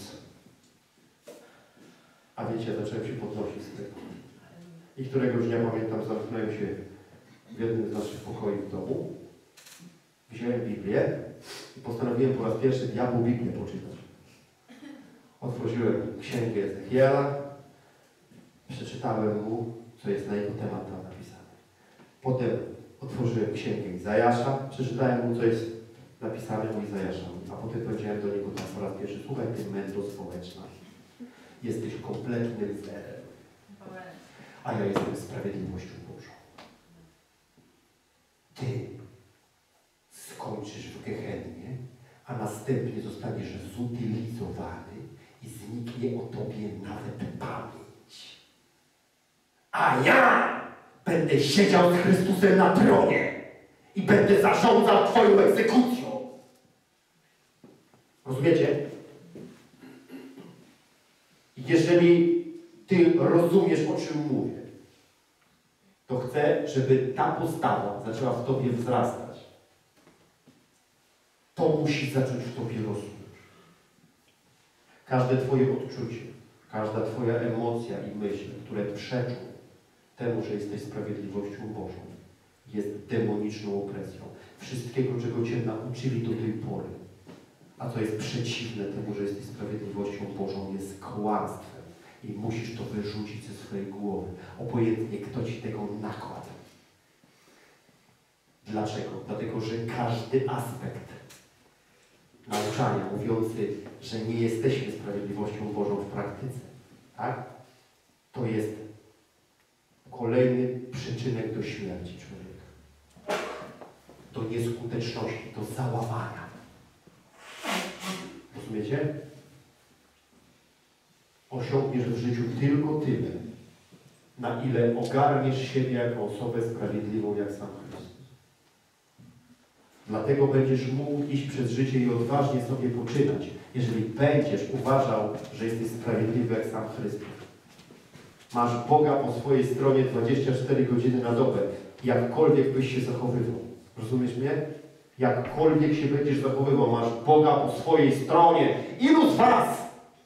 A wiecie, ja zacząłem się podnosić z tego. I któregoś dnia, pamiętam, zamknąłem się w jednym z naszych pokoi w domu. Wziąłem Biblię i postanowiłem po raz pierwszy diabłu Biblię poczytać. Otworzyłem księgę Ezechiela, przeczytałem mu, co jest na jego temat tam napisane. Potem otworzyłem księgę Izajasza, przeczytałem mu, co jest napisane u Izajasza. A potem powiedziałem do niego tam po raz pierwszy, słuchaj, ty mędro społeczna, jesteś kompletnym zerem, a ja jestem sprawiedliwością Bożą. Ty skończysz w Gehennie, a następnie zostaniesz zutylizowany i zniknie o tobie nawet pamięć. A ja będę siedział z Chrystusem na tronie i będę zarządzał twoją egzekucją. Rozumiecie? Jeżeli ty rozumiesz, o czym mówię, to chcę, żeby ta postawa zaczęła w tobie wzrastać. To musi zacząć w tobie rosnąć. Każde twoje odczucie, każda twoja emocja i myśl, które przeczą temu, że jesteś sprawiedliwością Bożą, jest demoniczną opresją. Wszystkiego, czego cię nauczyli do tej pory, a co jest przeciwne temu, że jesteś sprawiedliwością Bożą, jest kłamstwem i musisz to wyrzucić ze swojej głowy. Obojętnie, kto ci tego nakładł. Dlaczego? Dlatego, że każdy aspekt nauczania mówiący, że nie jesteśmy sprawiedliwością Bożą w praktyce, tak? To jest kolejny przyczynek do śmierci człowieka. do nieskuteczności, do załamania. Rozumiecie? Osiągniesz w życiu tylko tyle, na ile ogarniesz siebie jako osobę sprawiedliwą jak sam Chrystus. Dlatego będziesz mógł iść przez życie i odważnie sobie poczynać, jeżeli będziesz uważał, że jesteś sprawiedliwy jak sam Chrystus. Masz Boga po swojej stronie 24 godziny na dobę, jakkolwiek byś się zachowywał. Rozumiesz mnie? Jakkolwiek się będziesz zachowywał, masz Boga po swojej stronie. Ilu z was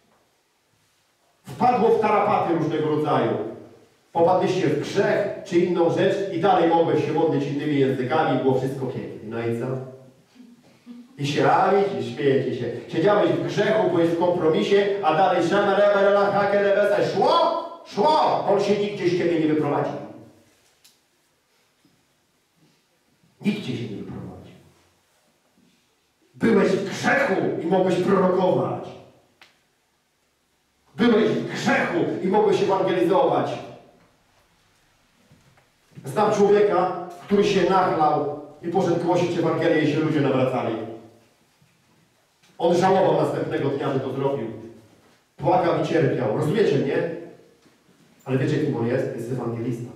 wpadło w tarapaty różnego rodzaju? Popadliście w grzech czy inną rzecz i dalej mogłeś się modlić innymi językami, było wszystko pięknie. No i co? I się rawić, i śmiejecie się. Siedziałeś w grzechu, byłeś w kompromisie, a dalej szło! On się nigdzie z ciebie nie wyprowadzi. Nigdzie się nie wyprowadzi. Byłeś w grzechu i mogłeś prorokować. Byłeś w grzechu i mogłeś ewangelizować. Znam człowieka, który się nachlał i poszedł głosić Ewangelię i się ludzie nawracali. On żałował następnego dnia, że to zrobił. Płakał i cierpiał. Rozumiecie mnie? Ale wiecie, kim on jest? Jest ewangelista.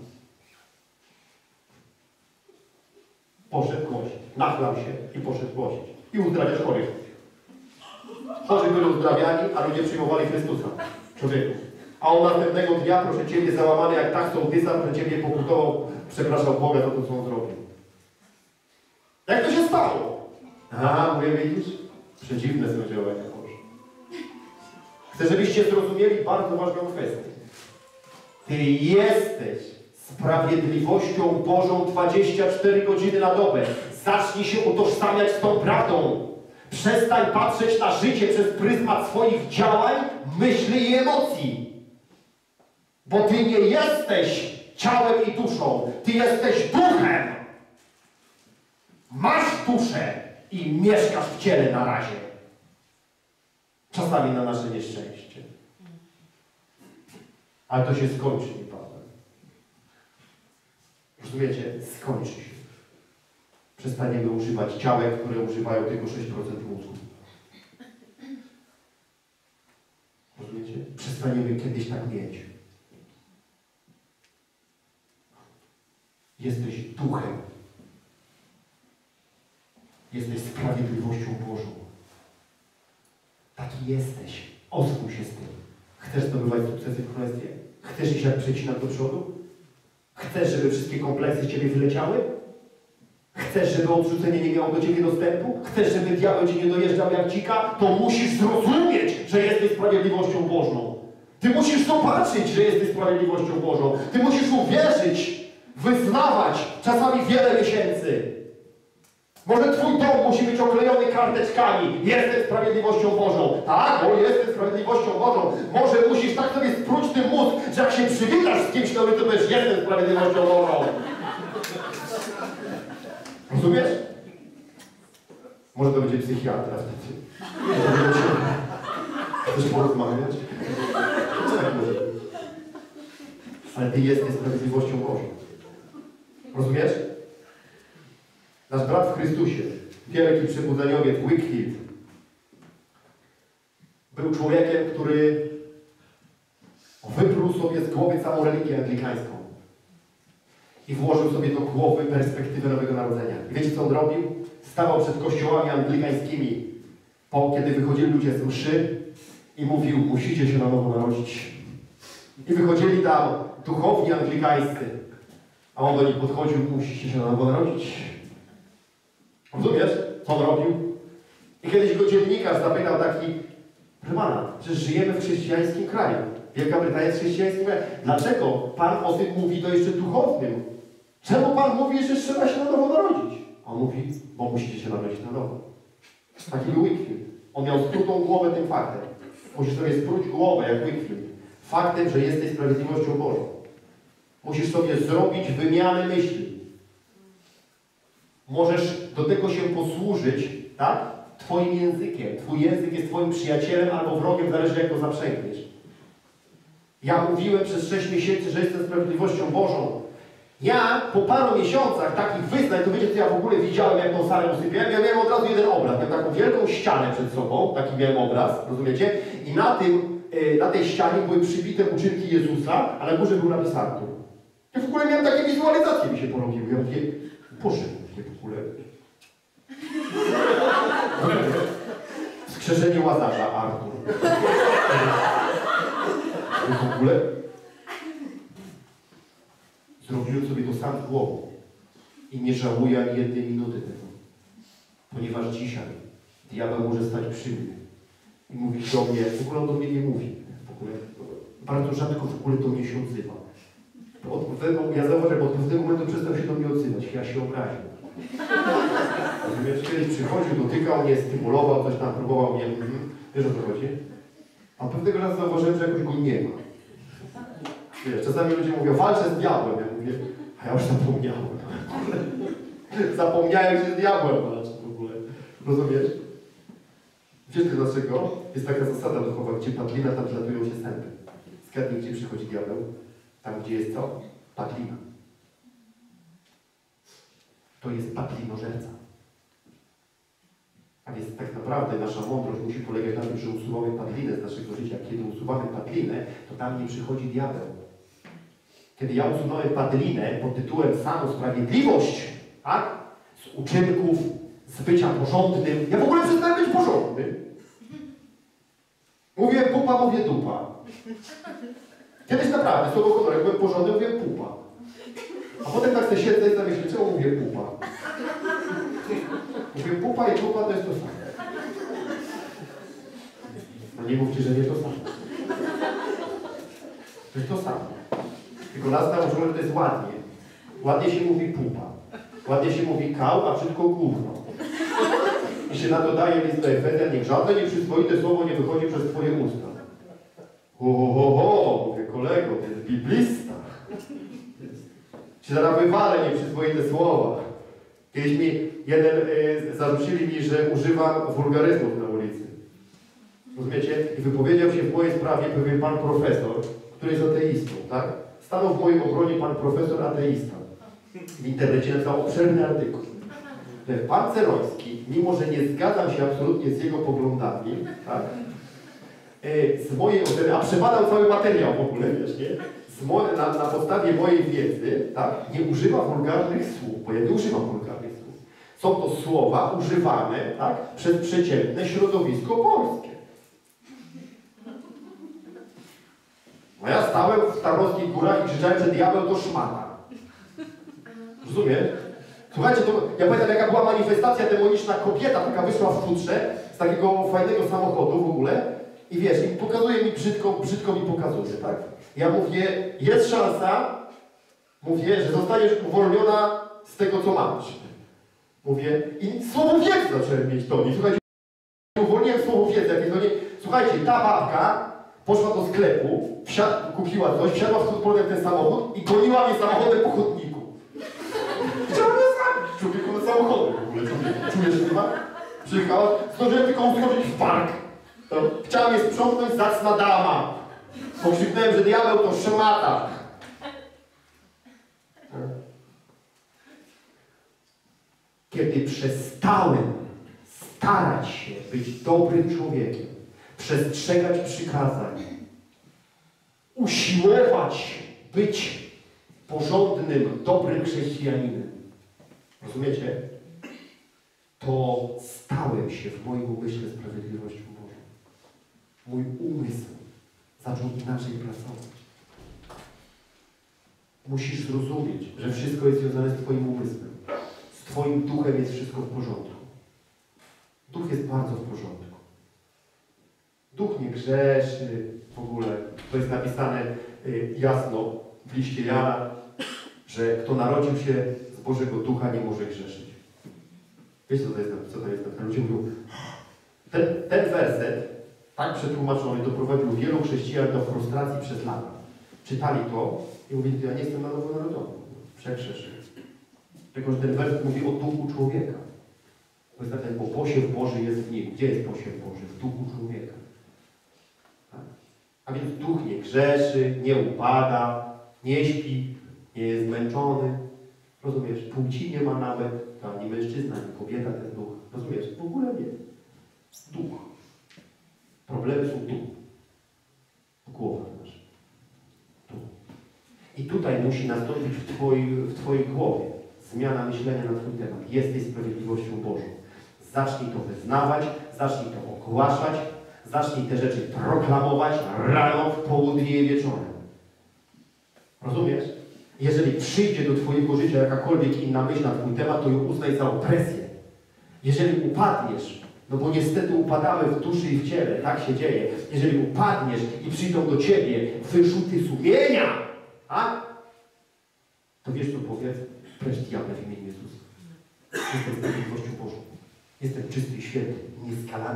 Poszedł głosić. Nachlał się i poszedł głosić. I uzdrawiać chorych. Chorzy byli uzdrawiani, a ludzie przyjmowali Chrystusa. Człowieku. A on następnego dnia, proszę Ciebie, załamany jak tak sołtysa, proszę Ciebie pokutował, przepraszał Boga za to, co on zrobił. Jak to się stało? A, mówię, widzisz? Przedziwne są działania Boże. Chcę, żebyście zrozumieli bardzo ważną kwestię. Ty jesteś sprawiedliwością Bożą 24 godziny na dobę. Zacznij się utożsamiać z tą prawdą. Przestań patrzeć na życie przez pryzmat swoich działań, myśli i emocji. Bo Ty nie jesteś ciałem i duszą. Ty jesteś duchem. Masz duszę i mieszkasz w ciele na razie. Czasami na nasze nieszczęście. Ale to się skończy niebawem. Rozumiecie? Skończy się. Przestaniemy używać ciałek, które używają tylko 6% mózgu. Rozumiecie? Przestaniemy kiedyś tak mieć. Jesteś duchem. Jesteś sprawiedliwością Bożą. Taki jesteś. Oswój się z tym. Chcesz zdobywać sukcesy w Królestwie? Chcesz iść jak przecinak do przodu? Chcesz, żeby wszystkie kompleksy z Ciebie wyleciały? Chcesz, żeby odrzucenie nie miało do Ciebie dostępu? Chcesz, żeby diabeł Ci nie dojeżdżał jak dzika? To musisz zrozumieć, że jesteś sprawiedliwością Bożą. Ty musisz zobaczyć, że jesteś sprawiedliwością Bożą. Ty musisz uwierzyć, wyznawać czasami wiele miesięcy. Może Twój dom musi być oklejony karteczkami. Jestem sprawiedliwością Bożą. Tak, bo jestem sprawiedliwością Bożą. Może musisz tak sobie spróć tym mózg, że jak się przywitasz z kimś, to powiesz, jestem sprawiedliwością Bożą. Rozumiesz? Może to będzie psychiatra wtedy. Chcesz porozmawiać? Tak może. Ale Ty jesteś sprawiedliwością Bożą. Rozumiesz? Nasz brat w Chrystusie, wielki przebudzeniowiec Wycliffe, był człowiekiem, który wyprół sobie z głowy całą religię anglikańską i włożył sobie do głowy perspektywę Nowego Narodzenia. I wiecie, co on robił? Stawał przed kościołami anglikańskimi, kiedy wychodzili ludzie z mszy i mówił, musicie się na nowo narodzić. I wychodzili tam duchowni anglikańscy, a on do nich podchodził, musicie się na nowo narodzić. Rozumiesz, co on robił? I kiedyś go dziennikarz zapytał taki, proszę pana, przecież żyjemy w chrześcijańskim kraju. Wielka Brytania jest chrześcijańskim krajem. Dlaczego Pan o tym mówi to jeszcze duchownym? Czemu Pan mówi, że trzeba się na nowo narodzić? A on mówi, bo musicie się narodzić na nowo. Taki był Wycliffe. On miał sprutą głowę tym faktem. Musisz sobie spróć głowę, jak Wycliffe. Faktem, że jesteś sprawiedliwością Bożą. Musisz sobie zrobić wymianę myśli. Możesz do tego się posłużyć, tak? Twoim językiem. Twój język jest Twoim przyjacielem albo wrogiem, zależy jak go zaprzęgniesz. Ja mówiłem przez 6 miesięcy, że jestem sprawiedliwością Bożą. Ja po paru miesiącach takich wyznań, to wiecie, co ja w ogóle widziałem, jak tą salę usypiałem? Ja miałem od razu jeden obraz. Miałem taką wielką ścianę przed sobą, taki miałem obraz, rozumiecie? I na tej ścianie były przybite uczynki Jezusa, a na górze był napis Artur. Ja w ogóle miałem takie wizualizacje, mi się porobiły. Ja mówię, Boże, mówię w ogóle. Wskrzeszenie Łazarza, Artur. W ogóle zrobiłem sobie to sam w głowie i nie żałuję ani jednej minuty tego. Ponieważ dzisiaj diabeł może stać przy mnie i mówić do mnie, w ogóle on do mnie nie mówi. W ogóle, bardzo rzadko w ogóle do mnie się odzywa. Ja zauważyłem, od pewnego momentu przestał się do mnie odzywać. Ja się obraził. Rozumiesz, kiedyś przychodził, dotykał mnie, stymulował, coś tam, próbował mnie. Wiesz, o co chodzi? A pewnego razu zauważyłem, że jakoś go nie ma. Wiesz, czasami ludzie mówią, walczę z diabłem. Ja mówię, a ja już zapomniałem. Zapomniałem się z diabłem walczyć w ogóle. Rozumiesz? Wiesz dlaczego? Jest taka zasada duchowa, gdzie padlina, tam zlatują się sępy. Zgadnij, gdzie przychodzi diabeł? Tam, gdzie jest co? Padlina. To jest padlinożerca. A więc tak naprawdę nasza mądrość musi polegać na tym, że usuwamy padlinę z naszego życia. Kiedy usuwamy padlinę, to tam nie przychodzi diabeł. Kiedy ja usunąłem padlinę pod tytułem samosprawiedliwość, tak? Z uczynków, z bycia porządnym. Ja w ogóle przestałem być porządny. Mówię pupa, mówię dupa. Kiedyś naprawdę, z tego honoru, jak byłem porządny, mówię pupa. A potem tak sobie siedzę i zamyślę, czemu mówię pupa? Mówię pupa i dupa to jest to samo. No nie mówcie, że nie to samo. To jest to samo. Tylko nas nauczyło, że to jest ładnie. Ładnie się mówi pupa. Ładnie się mówi kał, a brzydko gówno. I się na to daje list do Efezjan, niech żadne nieprzyzwoite słowo nie wychodzi przez twoje usta. Mówię, kolego, to jest biblista. Się zaraz wywalę nieprzyzwoite słowa. Kiedyś mi zarzucili mi, że używam wulgaryzmów na ulicy. Rozumiecie? I wypowiedział się w mojej sprawie pewien pan profesor, który jest ateistą, tak? Stanął w mojej obronie pan profesor ateista. W internecie napisał obszerny artykuł. Że pan Ceroński, mimo że nie zgadzam się absolutnie z jego poglądami, tak? Z mojej oceny, a przebadał cały materiał w ogóle, wiesz, nie? Na podstawie mojej wiedzy, tak? Nie używa wulgarnych słów, bo ja nie używam wulgarnych słów. Są to słowa używane, tak? Przez przeciętne środowisko polskie. No ja stałem w Tarnowskich Górach i krzyczałem, że diabeł to szmata. Rozumiesz? Słuchajcie, to, ja pamiętam, jaka była manifestacja demoniczna, kobieta taka wyszła w futrze z takiego fajnego samochodu w ogóle i wiesz, i pokazuje mi brzydko mi pokazuje, tak? Ja mówię, jest szansa, mówię, że zostaniesz uwolniona z tego, co masz. Mówię, i słowo wiedzy zacząłem mieć do niej. Słuchajcie, uwolniłem słowo wiedzy, jakieś do niej. Słuchajcie, ta babka poszła do sklepu, kupiła coś, wsiadła w ten samochód i goniła mnie samochodem po chodniku. Chciała mnie zabić, człowieku, na samochodzie w ogóle. Czujesz chyba? Przyjechała, zdążyłem tylko uskoczyć w park. To chciałem je sprzątnąć, zacna dama. Pokrzyknąłem, że diabeł to szmata. Kiedy przestałem starać się być dobrym człowiekiem, przestrzegać przykazań, usiłować być porządnym, dobrym chrześcijaninem, rozumiecie? To stałem się w moim umyśle sprawiedliwością Bożą. Mój umysł zaczął inaczej pracować. Musisz zrozumieć, że wszystko jest związane z twoim umysłem. Z twoim duchem jest wszystko w porządku. Duch jest bardzo w porządku. Duch nie grzeszy w ogóle. To jest napisane jasno w liście Jana, że kto narodził się z Bożego Ducha, nie może grzeszyć. Wiecie, co to jest napisane? Ludzie mówią, ten werset, tak przetłumaczony, doprowadził wielu chrześcijan do frustracji przez lata. Czytali to i mówili, ja nie jestem na nowonarodzony. Przekrzeszę. Tylko, że ten werset mówi o duchu człowieka. To jest napisane, bo posiew Boży jest w nim. Gdzie jest posiew Boży? W duchu człowieka. Tak? A więc duch nie grzeszy, nie upada, nie śpi. nie jest zmęczony, rozumiesz, płci nie ma nawet, to ani mężczyzna, ani kobieta ten duch, rozumiesz, w ogóle nie. Duch. Problemy są tu. W głowach naszych. Tu. I tutaj musi nastąpić w Twojej głowie zmiana myślenia na Twój temat. Jesteś sprawiedliwością Bożą. Zacznij to wyznawać, zacznij to ogłaszać, zacznij te rzeczy proklamować rano, w południe i wieczorem. Rozumiesz? Jeżeli przyjdzie do Twojego życia jakakolwiek inna myśl na Twój temat, to ją uznaj za opresję. Jeżeli upadniesz, no bo niestety upadamy w duszy i w ciele, tak się dzieje. Jeżeli upadniesz i przyjdą do Ciebie wyrzuty sumienia, to wiesz co powiedz? Precz diable w imieniu Jezusa. Jestem sprawiedliwością Bożą. Jestem czysty i święty, nieskalany.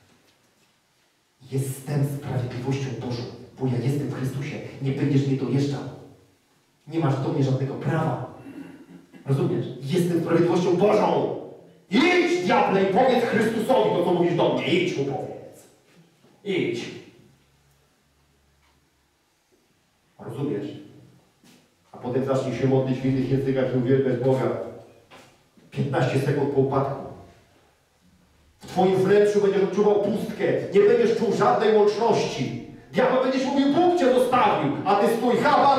Jestem sprawiedliwością Bożą, bo ja jestem w Chrystusie. Nie będziesz mnie dojeżdżał. Nie masz do mnie żadnego prawa. Rozumiesz? Jestem sprawiedliwością Bożą. Idź, diable, i powiedz Chrystusowi to, co mówisz do mnie. Idź mu powiedz. Idź. Rozumiesz? A potem zacznij się modlić w innych językach i uwielbiać Boga. 15 sekund po upadku. W Twoim wnętrzu będziesz odczuwał pustkę. Nie będziesz czuł żadnej łączności. Diabeł będziesz mówił, Bóg Cię zostawił. A Ty stój.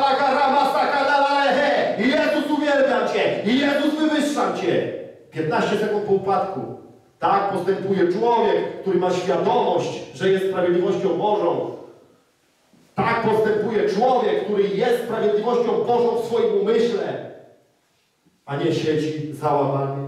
Jezus, uwielbiam Cię. Jezus, wywyższam Cię. 15 sekund po upadku. Tak postępuje człowiek, który ma świadomość, że jest sprawiedliwością Bożą. Tak postępuje człowiek, który jest sprawiedliwością Bożą w swoim umyśle, a nie siedzi załamany.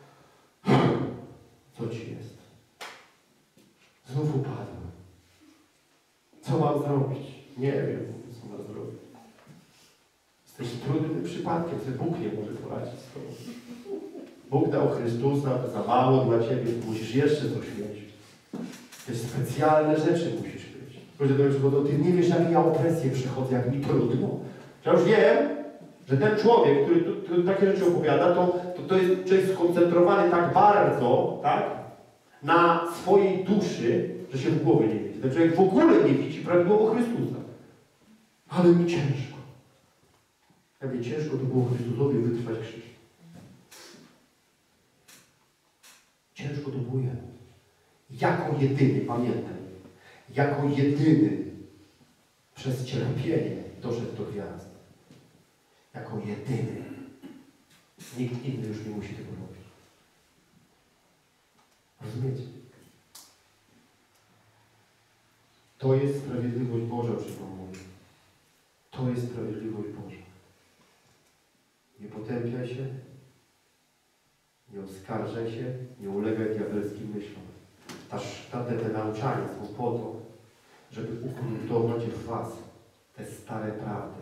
Co Ci jest? Znów upadłem. Co mam zrobić? Nie wiem, co mam zrobić. Jesteś trudnym przypadkiem, że Bóg nie może poradzić z Tobą. Bóg dał Chrystusa za mało dla Ciebie, musisz jeszcze coś mieć. Jakieś specjalne rzeczy musisz mieć. Bo Ty nie wiesz, jak ja opresję przechodzę, jak mi trudno. Ja już wiem, że ten człowiek, który takie rzeczy opowiada, to jest człowiek skoncentrowany tak bardzo, tak, na swojej duszy, że się w głowie nie widzi. Ten człowiek w ogóle nie widzi prawidłowo Chrystusa. Ale mi ciężko. Jak mi ciężko to było Chrystusowi wytrwać krzyż. Ciężko to było jemu. Jako jedyny, pamiętaj, jako jedyny przez cierpienie doszedł do gwiazd. Jako jedyny. Nikt inny już nie musi tego robić. Rozumiecie? To jest sprawiedliwość Boża, przy Wam mówię. To jest sprawiedliwość Boża. Nie potępiaj się, nie oskarżaj się, nie ulegaj diabelskim myślom. Te nauczania są po to, żeby ugruntować w Was te stare prawdy.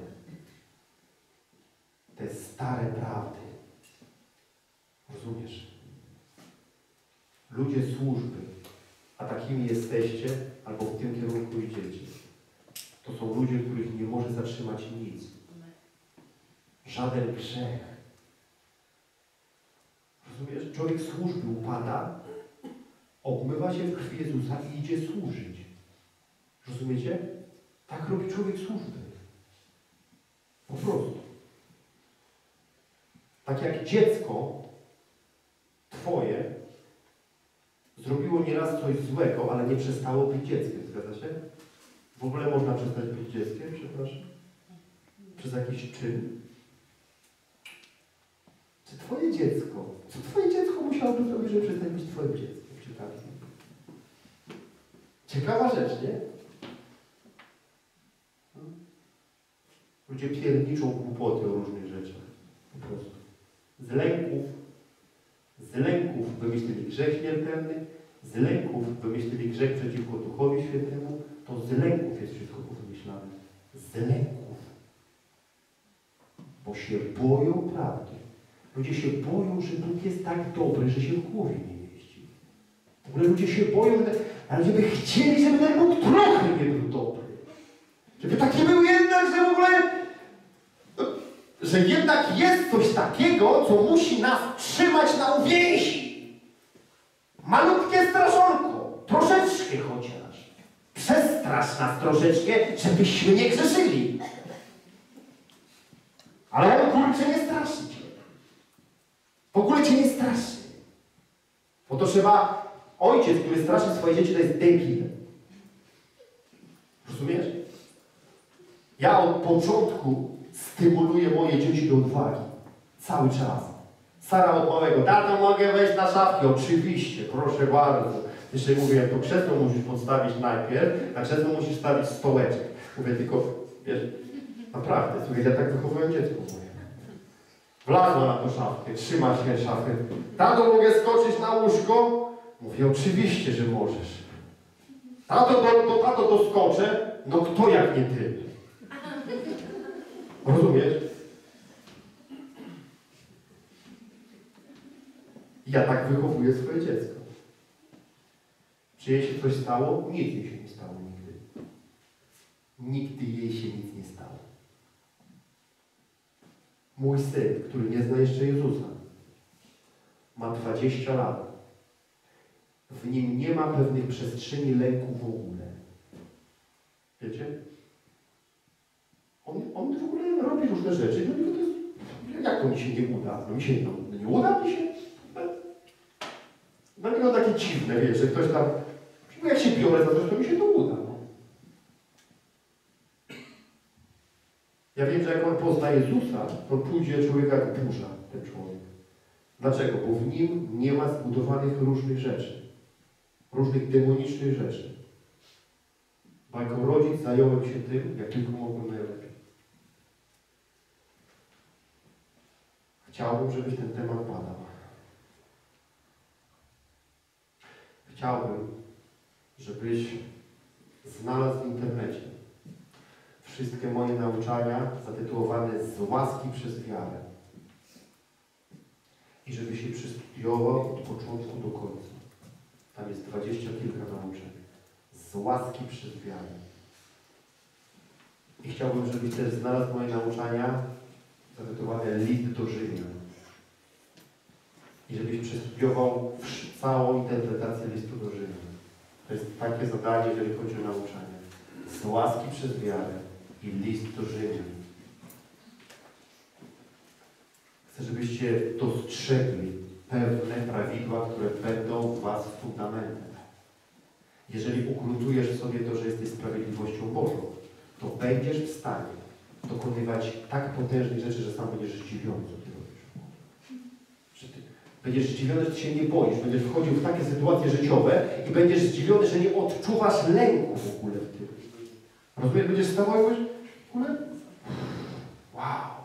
Te stare prawdy. Rozumiesz? Ludzie służby, a takimi jesteście, albo w tym kierunku idziecie. To są ludzie, których nie może zatrzymać nic. Żaden grzech. Rozumiesz? Człowiek służby upada, obmywa się w krwi Jezusa i idzie służyć. Rozumiecie? Tak robi człowiek służby. Po prostu. Tak jak dziecko Twoje zrobiło nieraz coś złego, ale nie przestało być dzieckiem. Zgadza się? W ogóle można przestać być dzieckiem, przepraszam? Przez jakiś czyn. Czy Twoje dziecko, co Twoje dziecko musiałoby zrobić, żeby przestać być Twoim dzieckiem? Ciekawa rzecz, nie? Ludzie pierniczą głupoty o różnych rzeczach. Po prostu. Z lęków wymyślili grzech śmiertelny, z lęków wymyślili grzech przeciwko Duchowi Świętemu, to z lęków jest wszystko powymyślane. Z lęków. Bo się boją prawdy. Ludzie się boją, że Bóg jest tak dobry, że się w głowie nie mieści. W ogóle ludzie się boją, ale ludzie by chcieli, żeby ten Bóg trochę nie był dobry. Żeby taki był jednak, że w ogóle... Że jednak jest coś takiego, co musi nas trzymać na uwięzi. Malutkie straszonko. Troszeczkę chociaż. Przestrasz nas troszeczkę, żebyśmy nie grzeszyli. Ale on, kurczę, nie straszy cię. W ogóle cię nie straszy. Bo to trzeba... Ojciec, który straszy swoje dzieci, to jest debil. Rozumiesz? Ja od początku stymuluję moje dzieci do odwagi. Cały czas. Sara od małego. Tato, mogę wejść na szafki? Oczywiście, proszę bardzo. Jeszcze mówię, jak to krzesło musisz podstawić najpierw, na krzesło musisz stawić stołeczek. Mówię tylko, wiesz, naprawdę, słuchaj, ja tak wychowuję dziecko, mówię. Wlazła na tą szafkę, trzyma się szafy. Tato, mogę skoczyć na łóżko? Mówię, oczywiście, że możesz. Tato, doskoczę? No kto jak nie ty? Rozumiesz? Ja tak wychowuję swoje dziecko. Czy jej się coś stało? Nic jej się nie stało nigdy. Nigdy jej się nic nie stało. Mój syn, który nie zna jeszcze Jezusa, ma 20 lat. W nim nie ma pewnych przestrzeni lęku w ogóle. Wiecie? On w ogóle robi różne rzeczy. Dla niego to jest... Jak to mi się nie uda? No mi się nie uda mi się. Dla niego takie dziwne, wiesz, że ktoś tam... No jak się biorę za coś, to mi się to uda. No. Ja wiem, że jak on pozna Jezusa, to pójdzie człowieka jak burza, ten człowiek. Dlaczego? Bo w nim nie ma zbudowanych różnych rzeczy. Różnych demonicznych rzeczy. Bo jako rodzic zająłem się tym, jak tylko mogłem najlepiej. Chciałbym, żebyś ten temat badał. Chciałbym, żebyś znalazł w internecie wszystkie moje nauczania zatytułowane "Z łaski przez wiarę". I żebyś je przestudiował od początku do końca. Tam jest 20 kilka nauczeń. Z łaski przez wiarę. I chciałbym, żebyś też znalazł moje nauczania zatytułowane "List do Rzymian". I żebyś przestudiował całą interpretację listu do Rzymian. To jest takie zadanie, jeżeli chodzi o nauczanie. Z łaski przez wiarę i list do Rzymian. Chcę, żebyście dostrzegli pewne prawidła, które będą w was fundamentem. Jeżeli ugruntujesz sobie to, że jesteś sprawiedliwością Bożą, to będziesz w stanie dokonywać tak potężnych rzeczy, że sam będziesz zdziwiony, co ty robisz. Że ty będziesz zdziwiony, że ty się nie boisz, będziesz wchodził w takie sytuacje życiowe i będziesz zdziwiony, że nie odczuwasz lęku w ogóle w tym. Rozumiesz? Będziesz stawał i mówisz, w ogóle? Wow!